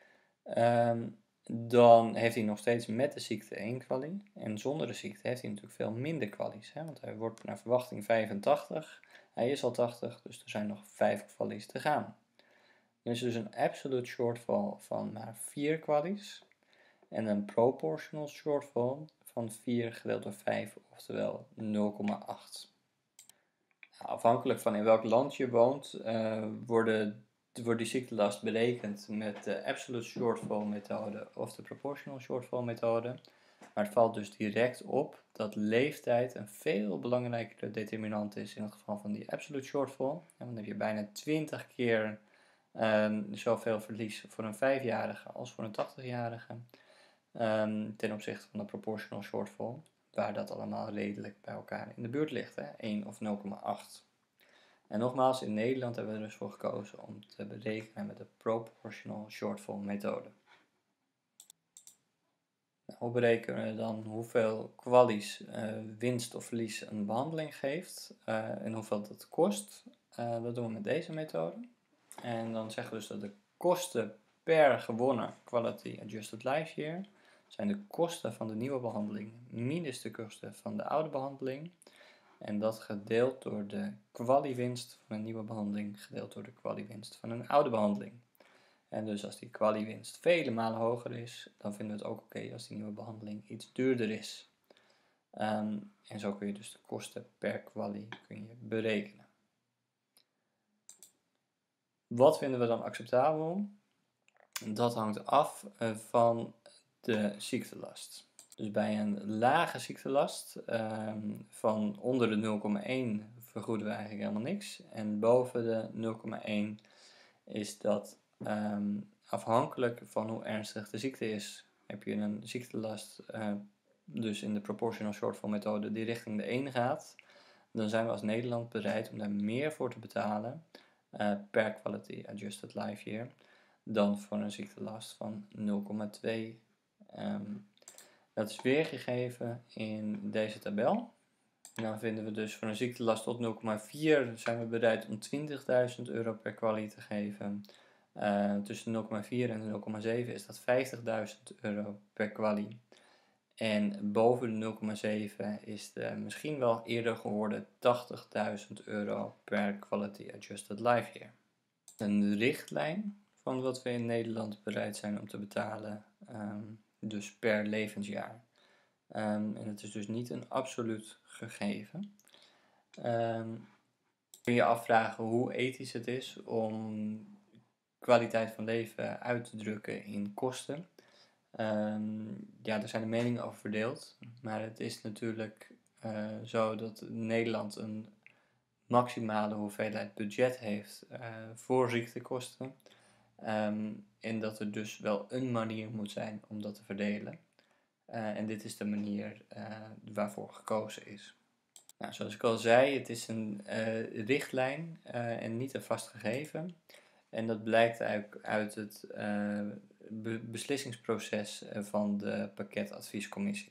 um, dan heeft hij nog steeds met de ziekte één kwalie. En zonder de ziekte heeft hij natuurlijk veel minder kwalies. Hè? Want hij wordt naar verwachting vijfentachtig. Hij is al tachtig, dus er zijn nog vijf kwalies te gaan. Dan is dus een absolute shortfall van maar vier kwalies. En een proportional shortfall van vier gedeeld door vijf, oftewel nul komma acht. Nou, afhankelijk van in welk land je woont, uh, worden, wordt die ziektelast berekend met de absolute shortfall methode of de proportional shortfall methode. Maar het valt dus direct op dat leeftijd een veel belangrijkere determinant is in het geval van die absolute shortfall. En dan heb je bijna twintig keer um, zoveel verlies voor een vijfjarige als voor een tachtigjarige um, ten opzichte van de proportional shortfall, waar dat allemaal redelijk bij elkaar in de buurt ligt, hè? één of nul komma acht. En nogmaals, in Nederland hebben we er dus voor gekozen om te berekenen met de proportional shortfall methode. Nou, hoe berekenen we dan hoeveel kwalies uh, winst of verlies een behandeling geeft uh, en hoeveel dat kost? Uh, dat doen we met deze methode. En dan zeggen we dus dat de kosten per gewonnen quality adjusted life year zijn de kosten van de nieuwe behandeling minus de kosten van de oude behandeling. En dat gedeeld door de kwaliewinst van een nieuwe behandeling gedeeld door de kwaliewinst van een oude behandeling. En dus als die kwaliewinst vele malen hoger is, dan vinden we het ook oké okay als die nieuwe behandeling iets duurder is. Um, en zo kun je dus de kosten per kwalie kun je berekenen. Wat vinden we dan acceptabel? Dat hangt af van de ziektelast. Dus bij een lage ziektelast um, van onder de nul komma één vergoeden we eigenlijk helemaal niks. En boven de nul komma één is dat um, afhankelijk van hoe ernstig de ziekte is. Heb je een ziektelast, uh, dus in de proportional shortfall methode, die richting de één gaat, dan zijn we als Nederland bereid om daar meer voor te betalen uh, per quality adjusted life year dan voor een ziektelast van nul komma twee. Um, dat is weergegeven in deze tabel. En dan vinden we dus voor een ziektelast tot nul komma vier zijn we bereid om twintigduizend euro per kwalie te geven. Uh, tussen nul komma vier en nul komma zeven is dat vijftigduizend euro per kwalie. En boven de nul komma zeven is de misschien wel eerder gehoorde tachtigduizend euro per quality adjusted life year. Een richtlijn van wat we in Nederland bereid zijn om te betalen, um, dus per levensjaar. Um, en het is dus niet een absoluut gegeven. Um, kun je afvragen hoe ethisch het is om kwaliteit van leven uit te drukken in kosten. Um, ja, daar zijn de meningen over verdeeld. Maar het is natuurlijk uh, zo dat Nederland een maximale hoeveelheid budget heeft uh, voor ziektekosten. Um, en dat er dus wel een manier moet zijn om dat te verdelen. Uh, en dit is de manier uh, waarvoor gekozen is. Nou, zoals ik al zei, het is een uh, richtlijn uh, en niet een vast gegeven. En dat blijkt uit, uit het uh, be- beslissingsproces van de pakketadviescommissie.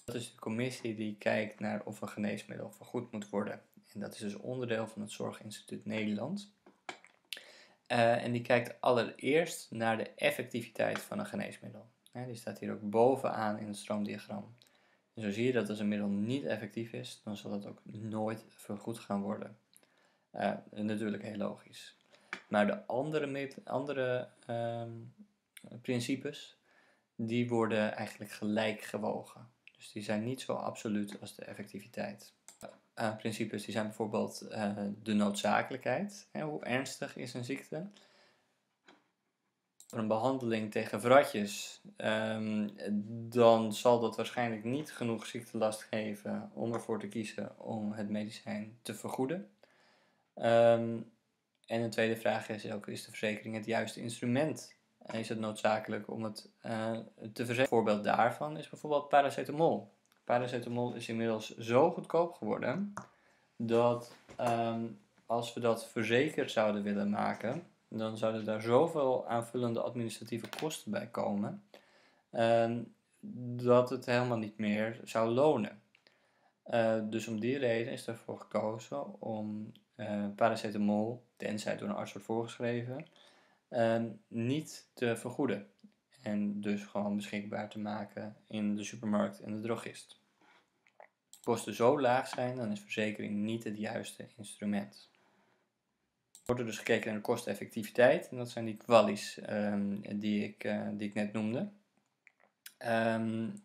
Dat is de commissie die kijkt naar of een geneesmiddel vergoed moet worden. En dat is dus onderdeel van het Zorginstituut Nederland. Uh, en die kijkt allereerst naar de effectiviteit van een geneesmiddel. Ja, die staat hier ook bovenaan in het stroomdiagram. En zo zie je dat als een middel niet effectief is, dan zal het ook nooit vergoed gaan worden. Uh, natuurlijk heel logisch. Maar de andere, andere um, principes, die worden eigenlijk gelijk gewogen. Dus die zijn niet zo absoluut als de effectiviteit. Uh, principes die zijn bijvoorbeeld uh, de noodzakelijkheid. Hè, hoe ernstig is een ziekte? Voor een behandeling tegen vratjes, um, dan zal dat waarschijnlijk niet genoeg ziektelast geven om ervoor te kiezen om het medicijn te vergoeden. Um, en een tweede vraag is ook, is de verzekering het juiste instrument? Is het noodzakelijk om het uh, te verzekeren? Een voorbeeld daarvan is bijvoorbeeld paracetamol. Paracetamol is inmiddels zo goedkoop geworden dat um, als we dat verzekerd zouden willen maken, dan zouden daar zoveel aanvullende administratieve kosten bij komen, um, dat het helemaal niet meer zou lonen. Uh, dus om die reden is ervoor gekozen om uh, paracetamol, tenzij door een arts wordt voorgeschreven, uh, niet te vergoeden. En dus gewoon beschikbaar te maken in de supermarkt en de drogist. Als kosten zo laag zijn, dan is verzekering niet het juiste instrument. Er wordt er dus gekeken naar de kosteneffectiviteit. En dat zijn die kwalies um, die, ik, uh, die ik net noemde. Um,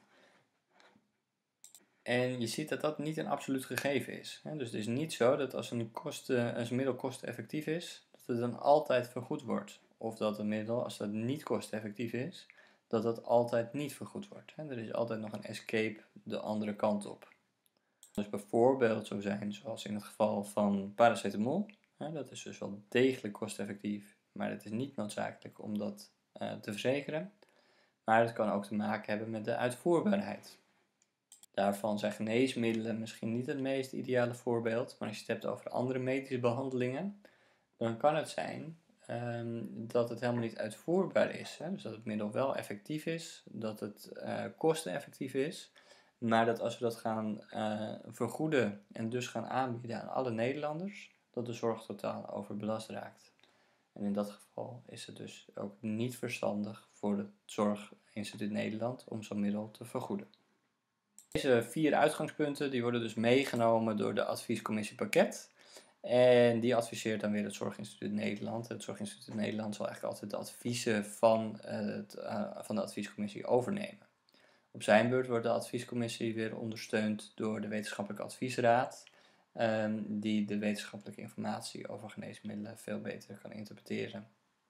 en je ziet dat dat niet een absoluut gegeven is. Hè? Dus het is niet zo dat als een, kosten, als een middel kosteneffectief is, dat het dan altijd vergoed wordt. Of dat een middel, als dat niet kosteneffectief is, dat dat altijd niet vergoed wordt. Hè? Er is altijd nog een escape de andere kant op. Dus bijvoorbeeld zo zijn, zoals in het geval van paracetamol. Hè? Dat is dus wel degelijk kosteneffectief, maar het is niet noodzakelijk om dat uh, te verzekeren. Maar het kan ook te maken hebben met de uitvoerbaarheid. Daarvan zijn geneesmiddelen misschien niet het meest ideale voorbeeld, maar als je het hebt over andere medische behandelingen, dan kan het zijn um, dat het helemaal niet uitvoerbaar is. Hè? Dus dat het middel wel effectief is, dat het uh, kosteneffectief is, maar dat als we dat gaan uh, vergoeden en dus gaan aanbieden aan alle Nederlanders, dat de zorg totaal overbelast raakt. En in dat geval is het dus ook niet verstandig voor het Zorginstituut Nederland om zo'n middel te vergoeden. Deze vier uitgangspunten die worden dus meegenomen door de adviescommissie Pakket. En die adviseert dan weer het Zorginstituut Nederland. Het Zorginstituut Nederland zal eigenlijk altijd de adviezen van, uh, het, uh, van de adviescommissie overnemen. Op zijn beurt wordt de adviescommissie weer ondersteund door de wetenschappelijke adviesraad, um, die de wetenschappelijke informatie over geneesmiddelen veel beter kan interpreteren.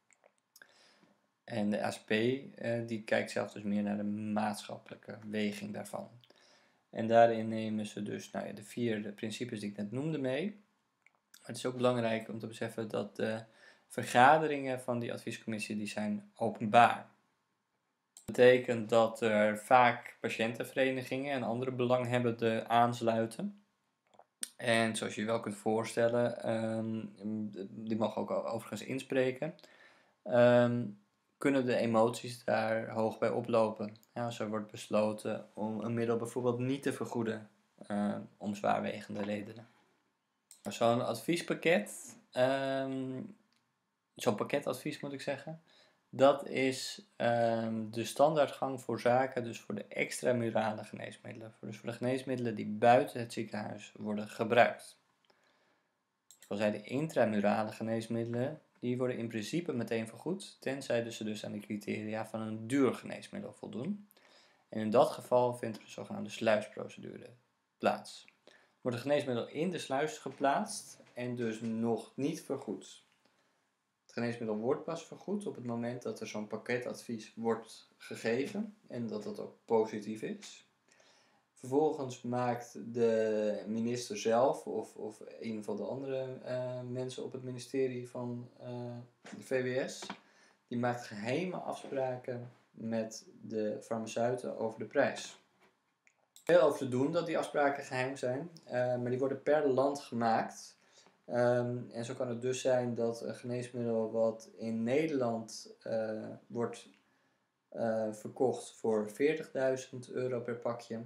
En de A S P uh, die kijkt zelf dus meer naar de maatschappelijke weging daarvan. En daarin nemen ze dus nou ja, de vier de principes die ik net noemde mee. Maar het is ook belangrijk om te beseffen dat de vergaderingen van die adviescommissie die zijn openbaar. Dat betekent dat er vaak patiëntenverenigingen en andere belanghebbenden aansluiten. En zoals je je wel kunt voorstellen, um, die mogen ook overigens inspreken, um, kunnen de emoties daar hoog bij oplopen. Ja, als er wordt besloten om een middel bijvoorbeeld niet te vergoeden, uh, om zwaarwegende redenen. Zo'n adviespakket, um, zo'n pakketadvies moet ik zeggen, dat is um, de standaardgang voor zaken, dus voor de extramurale geneesmiddelen. Dus voor de geneesmiddelen die buiten het ziekenhuis worden gebruikt. Zoals zei, de intramurale geneesmiddelen, die worden in principe meteen vergoed, tenzij ze dus aan de criteria van een duur geneesmiddel voldoen. En in dat geval vindt er een zogenaamde sluisprocedure plaats. Wordt een geneesmiddel in de sluis geplaatst en dus nog niet vergoed. Het geneesmiddel wordt pas vergoed op het moment dat er zo'n pakketadvies wordt gegeven en dat dat ook positief is. Vervolgens maakt de minister zelf of, of een van de andere uh, mensen op het ministerie van uh, de V W S, die maakt geheime afspraken met de farmaceuten over de prijs. Veel over te doen dat die afspraken geheim zijn, uh, maar die worden per land gemaakt. Um, en zo kan het dus zijn dat een geneesmiddel wat in Nederland uh, wordt uh, verkocht voor veertigduizend euro per pakje,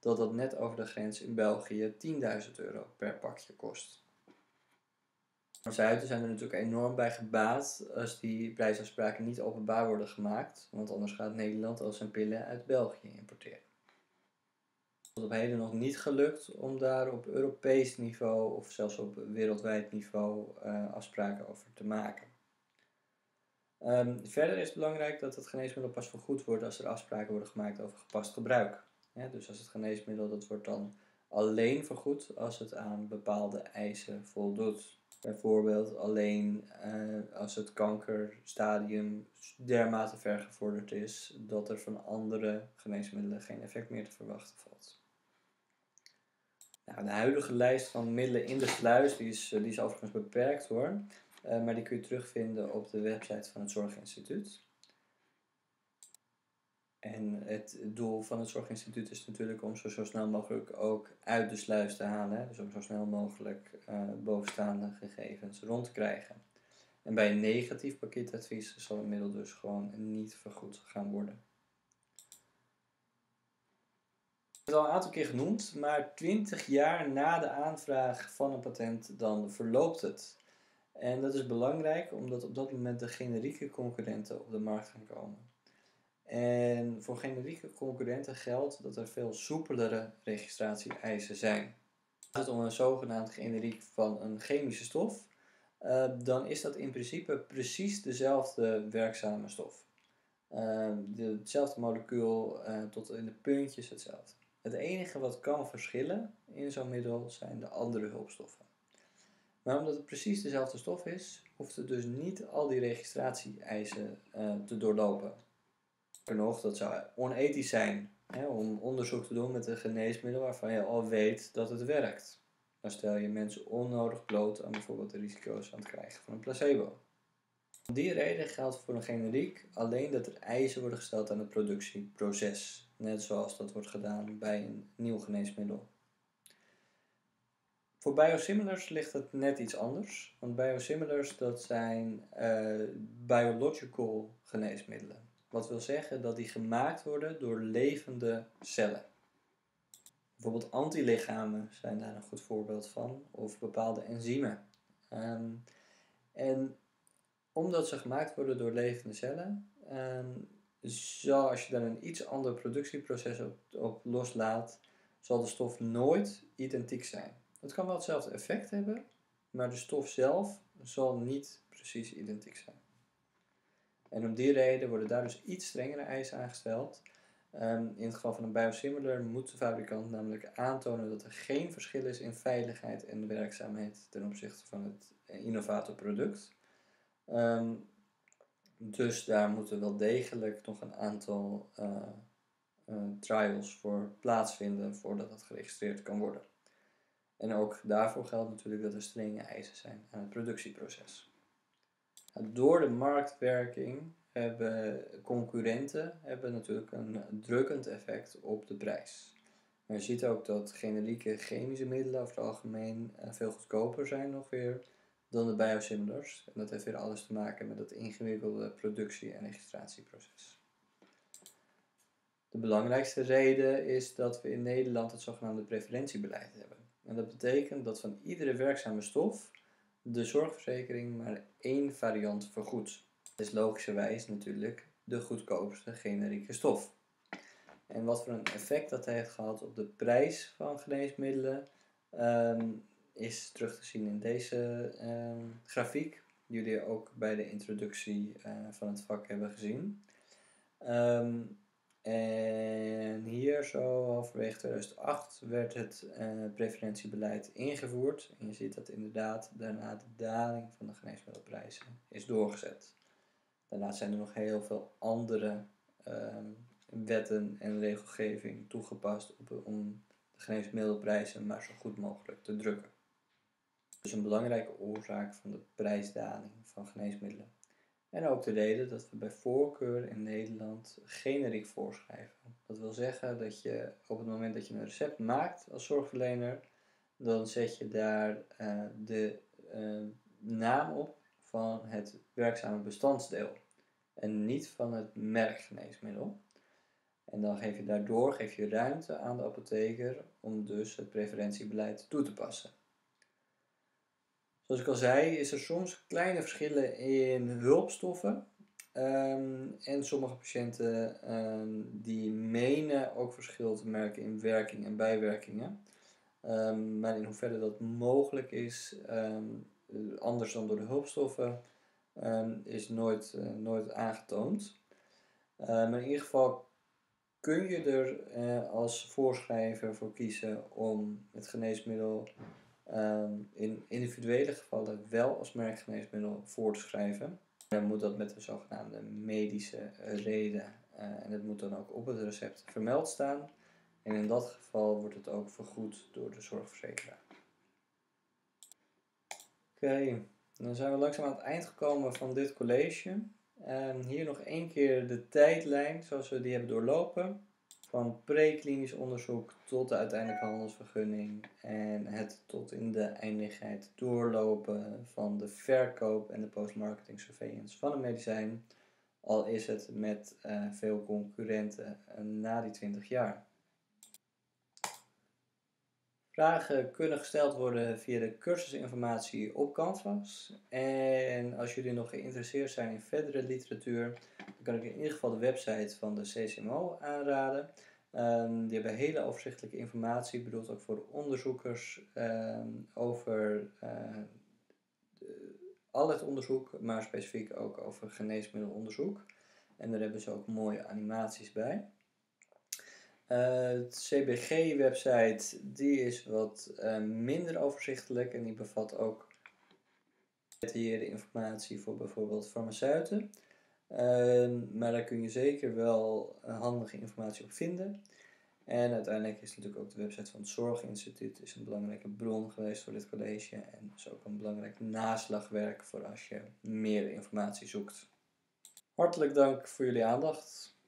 dat dat net over de grens in België tienduizend euro per pakje kost. Farmaceuten zijn er natuurlijk enorm bij gebaat als die prijsafspraken niet openbaar worden gemaakt, want anders gaat Nederland al zijn pillen uit België importeren. Het is op heden nog niet gelukt om daar op Europees niveau of zelfs op wereldwijd niveau uh, afspraken over te maken. Um, verder is het belangrijk dat het geneesmiddel pas vergoed wordt als er afspraken worden gemaakt over gepast gebruik. Ja, dus als het geneesmiddel, dat wordt dan alleen vergoed als het aan bepaalde eisen voldoet. Bijvoorbeeld alleen uh, als het kankerstadium dermate ver gevorderd is dat er van andere geneesmiddelen geen effect meer te verwachten valt. Nou, de huidige lijst van middelen in de sluis die is, die is overigens beperkt hoor, uh, maar die kun je terugvinden op de website van het Zorginstituut. En het doel van het Zorginstituut is natuurlijk om zo, zo snel mogelijk ook uit de sluis te halen. Hè? Dus om zo snel mogelijk uh, bovenstaande gegevens rond te krijgen. En bij een negatief pakketadvies zal het middel dus gewoon niet vergoed gaan worden. Het is al een aantal keer genoemd, maar twintig jaar na de aanvraag van een patent dan verloopt het. En dat is belangrijk omdat op dat moment de generieke concurrenten op de markt gaan komen. En voor generieke concurrenten geldt dat er veel soepelere registratie-eisen zijn. Als het om een zogenaamd generiek van een chemische stof, uh, dan is dat in principe precies dezelfde werkzame stof. Uh, de, hetzelfde molecuul uh, tot in de puntjes hetzelfde. Het enige wat kan verschillen in zo'n middel zijn de andere hulpstoffen. Maar omdat het precies dezelfde stof is, hoeft het dus niet al die registratie-eisen uh, te doorlopen. Nog, dat zou onethisch zijn hè, om onderzoek te doen met een geneesmiddel waarvan je al weet dat het werkt. Dan stel je mensen onnodig bloot aan bijvoorbeeld de risico's aan het krijgen van een placebo. Om die reden geldt voor een generiek alleen dat er eisen worden gesteld aan het productieproces. Net zoals dat wordt gedaan bij een nieuw geneesmiddel. Voor biosimilars ligt het net iets anders. Want biosimilars dat zijn uh, biological geneesmiddelen. Wat wil zeggen dat die gemaakt worden door levende cellen. Bijvoorbeeld antilichamen zijn daar een goed voorbeeld van, of bepaalde enzymen. Um, en omdat ze gemaakt worden door levende cellen, um, zal als je daar een iets ander productieproces op, op loslaat, zal de stof nooit identiek zijn. Het kan wel hetzelfde effect hebben, maar de stof zelf zal niet precies identiek zijn. En om die reden worden daar dus iets strengere eisen aangesteld. Um, in het geval van een biosimilar moet de fabrikant namelijk aantonen dat er geen verschil is in veiligheid en werkzaamheid ten opzichte van het innovatorproduct. Um, dus daar moeten wel degelijk nog een aantal uh, uh, trials voor plaatsvinden voordat het geregistreerd kan worden. En ook daarvoor geldt natuurlijk dat er strenge eisen zijn aan het productieproces. Door de marktwerking hebben concurrenten hebben natuurlijk een drukkend effect op de prijs. Maar je ziet ook dat generieke chemische middelen over het algemeen veel goedkoper zijn nog weer dan de biosimilars. En dat heeft weer alles te maken met dat ingewikkelde productie- en registratieproces. De belangrijkste reden is dat we in Nederland het zogenaamde preferentiebeleid hebben. En dat betekent dat van iedere werkzame stof de zorgverzekering maar één variant vergoedt. Dat is logischerwijs natuurlijk de goedkoopste generieke stof. En wat voor een effect dat heeft gehad op de prijs van geneesmiddelen um, is terug te zien in deze um, grafiek, die jullie ook bij de introductie uh, van het vak hebben gezien. Um, En hier zo halverwege tweeduizend acht werd het uh, preferentiebeleid ingevoerd. En je ziet dat inderdaad daarna de daling van de geneesmiddelprijzen is doorgezet. Daarnaast zijn er nog heel veel andere um, wetten en regelgeving toegepast op, om de geneesmiddelprijzen maar zo goed mogelijk te drukken. Dus een belangrijke oorzaak van de prijsdaling van geneesmiddelen. En ook de reden dat we bij voorkeur in Nederland generiek voorschrijven. Dat wil zeggen dat je op het moment dat je een recept maakt als zorgverlener, dan zet je daar uh, de uh, naam op van het werkzame bestandsdeel en niet van het merkgeneesmiddel. En dan geef je daardoor geef je ruimte aan de apotheker om dus het preventiebeleid toe te passen. Zoals ik al zei, is er soms kleine verschillen in hulpstoffen. Um, en sommige patiënten um, die menen ook verschil te merken in werking en bijwerkingen. Um, maar in hoeverre dat mogelijk is, um, anders dan door de hulpstoffen, um, is nooit, uh, nooit aangetoond. Uh, maar in ieder geval kun je er uh, als voorschrijver voor kiezen om het geneesmiddel um, in individuele gevallen wel als merkgeneesmiddel voor te schrijven. Dan moet dat met een zogenaamde medische reden uh, en het moet dan ook op het recept vermeld staan. En in dat geval wordt het ook vergoed door de zorgverzekeraar. Oké, okay, dan zijn we langzaam aan het eind gekomen van dit college. En hier nog één keer de tijdlijn zoals we die hebben doorlopen. Van preklinisch onderzoek tot de uiteindelijke handelsvergunning en het tot in de eindigheid doorlopen van de verkoop en de postmarketing surveillance van een medicijn. Al is het met uh, veel concurrenten uh, na die twintig jaar. Vragen kunnen gesteld worden via de cursusinformatie op Canvas. En als jullie nog geïnteresseerd zijn in verdere literatuur, dan kan ik in ieder geval de website van de C C M O aanraden. Um, die hebben hele overzichtelijke informatie, bedoeld ook voor de onderzoekers, um, over uh, de, al het onderzoek, maar specifiek ook over geneesmiddelonderzoek. En daar hebben ze ook mooie animaties bij. Uh, het C B G-website die is wat uh, minder overzichtelijk en die bevat ook gedetailleerde informatie voor bijvoorbeeld farmaceuten. Uh, maar daar kun je zeker wel uh, handige informatie op vinden. En uiteindelijk is natuurlijk ook de website van het Zorginstituut is een belangrijke bron geweest voor dit college. En is ook een belangrijk naslagwerk voor als je meer informatie zoekt. Hartelijk dank voor jullie aandacht.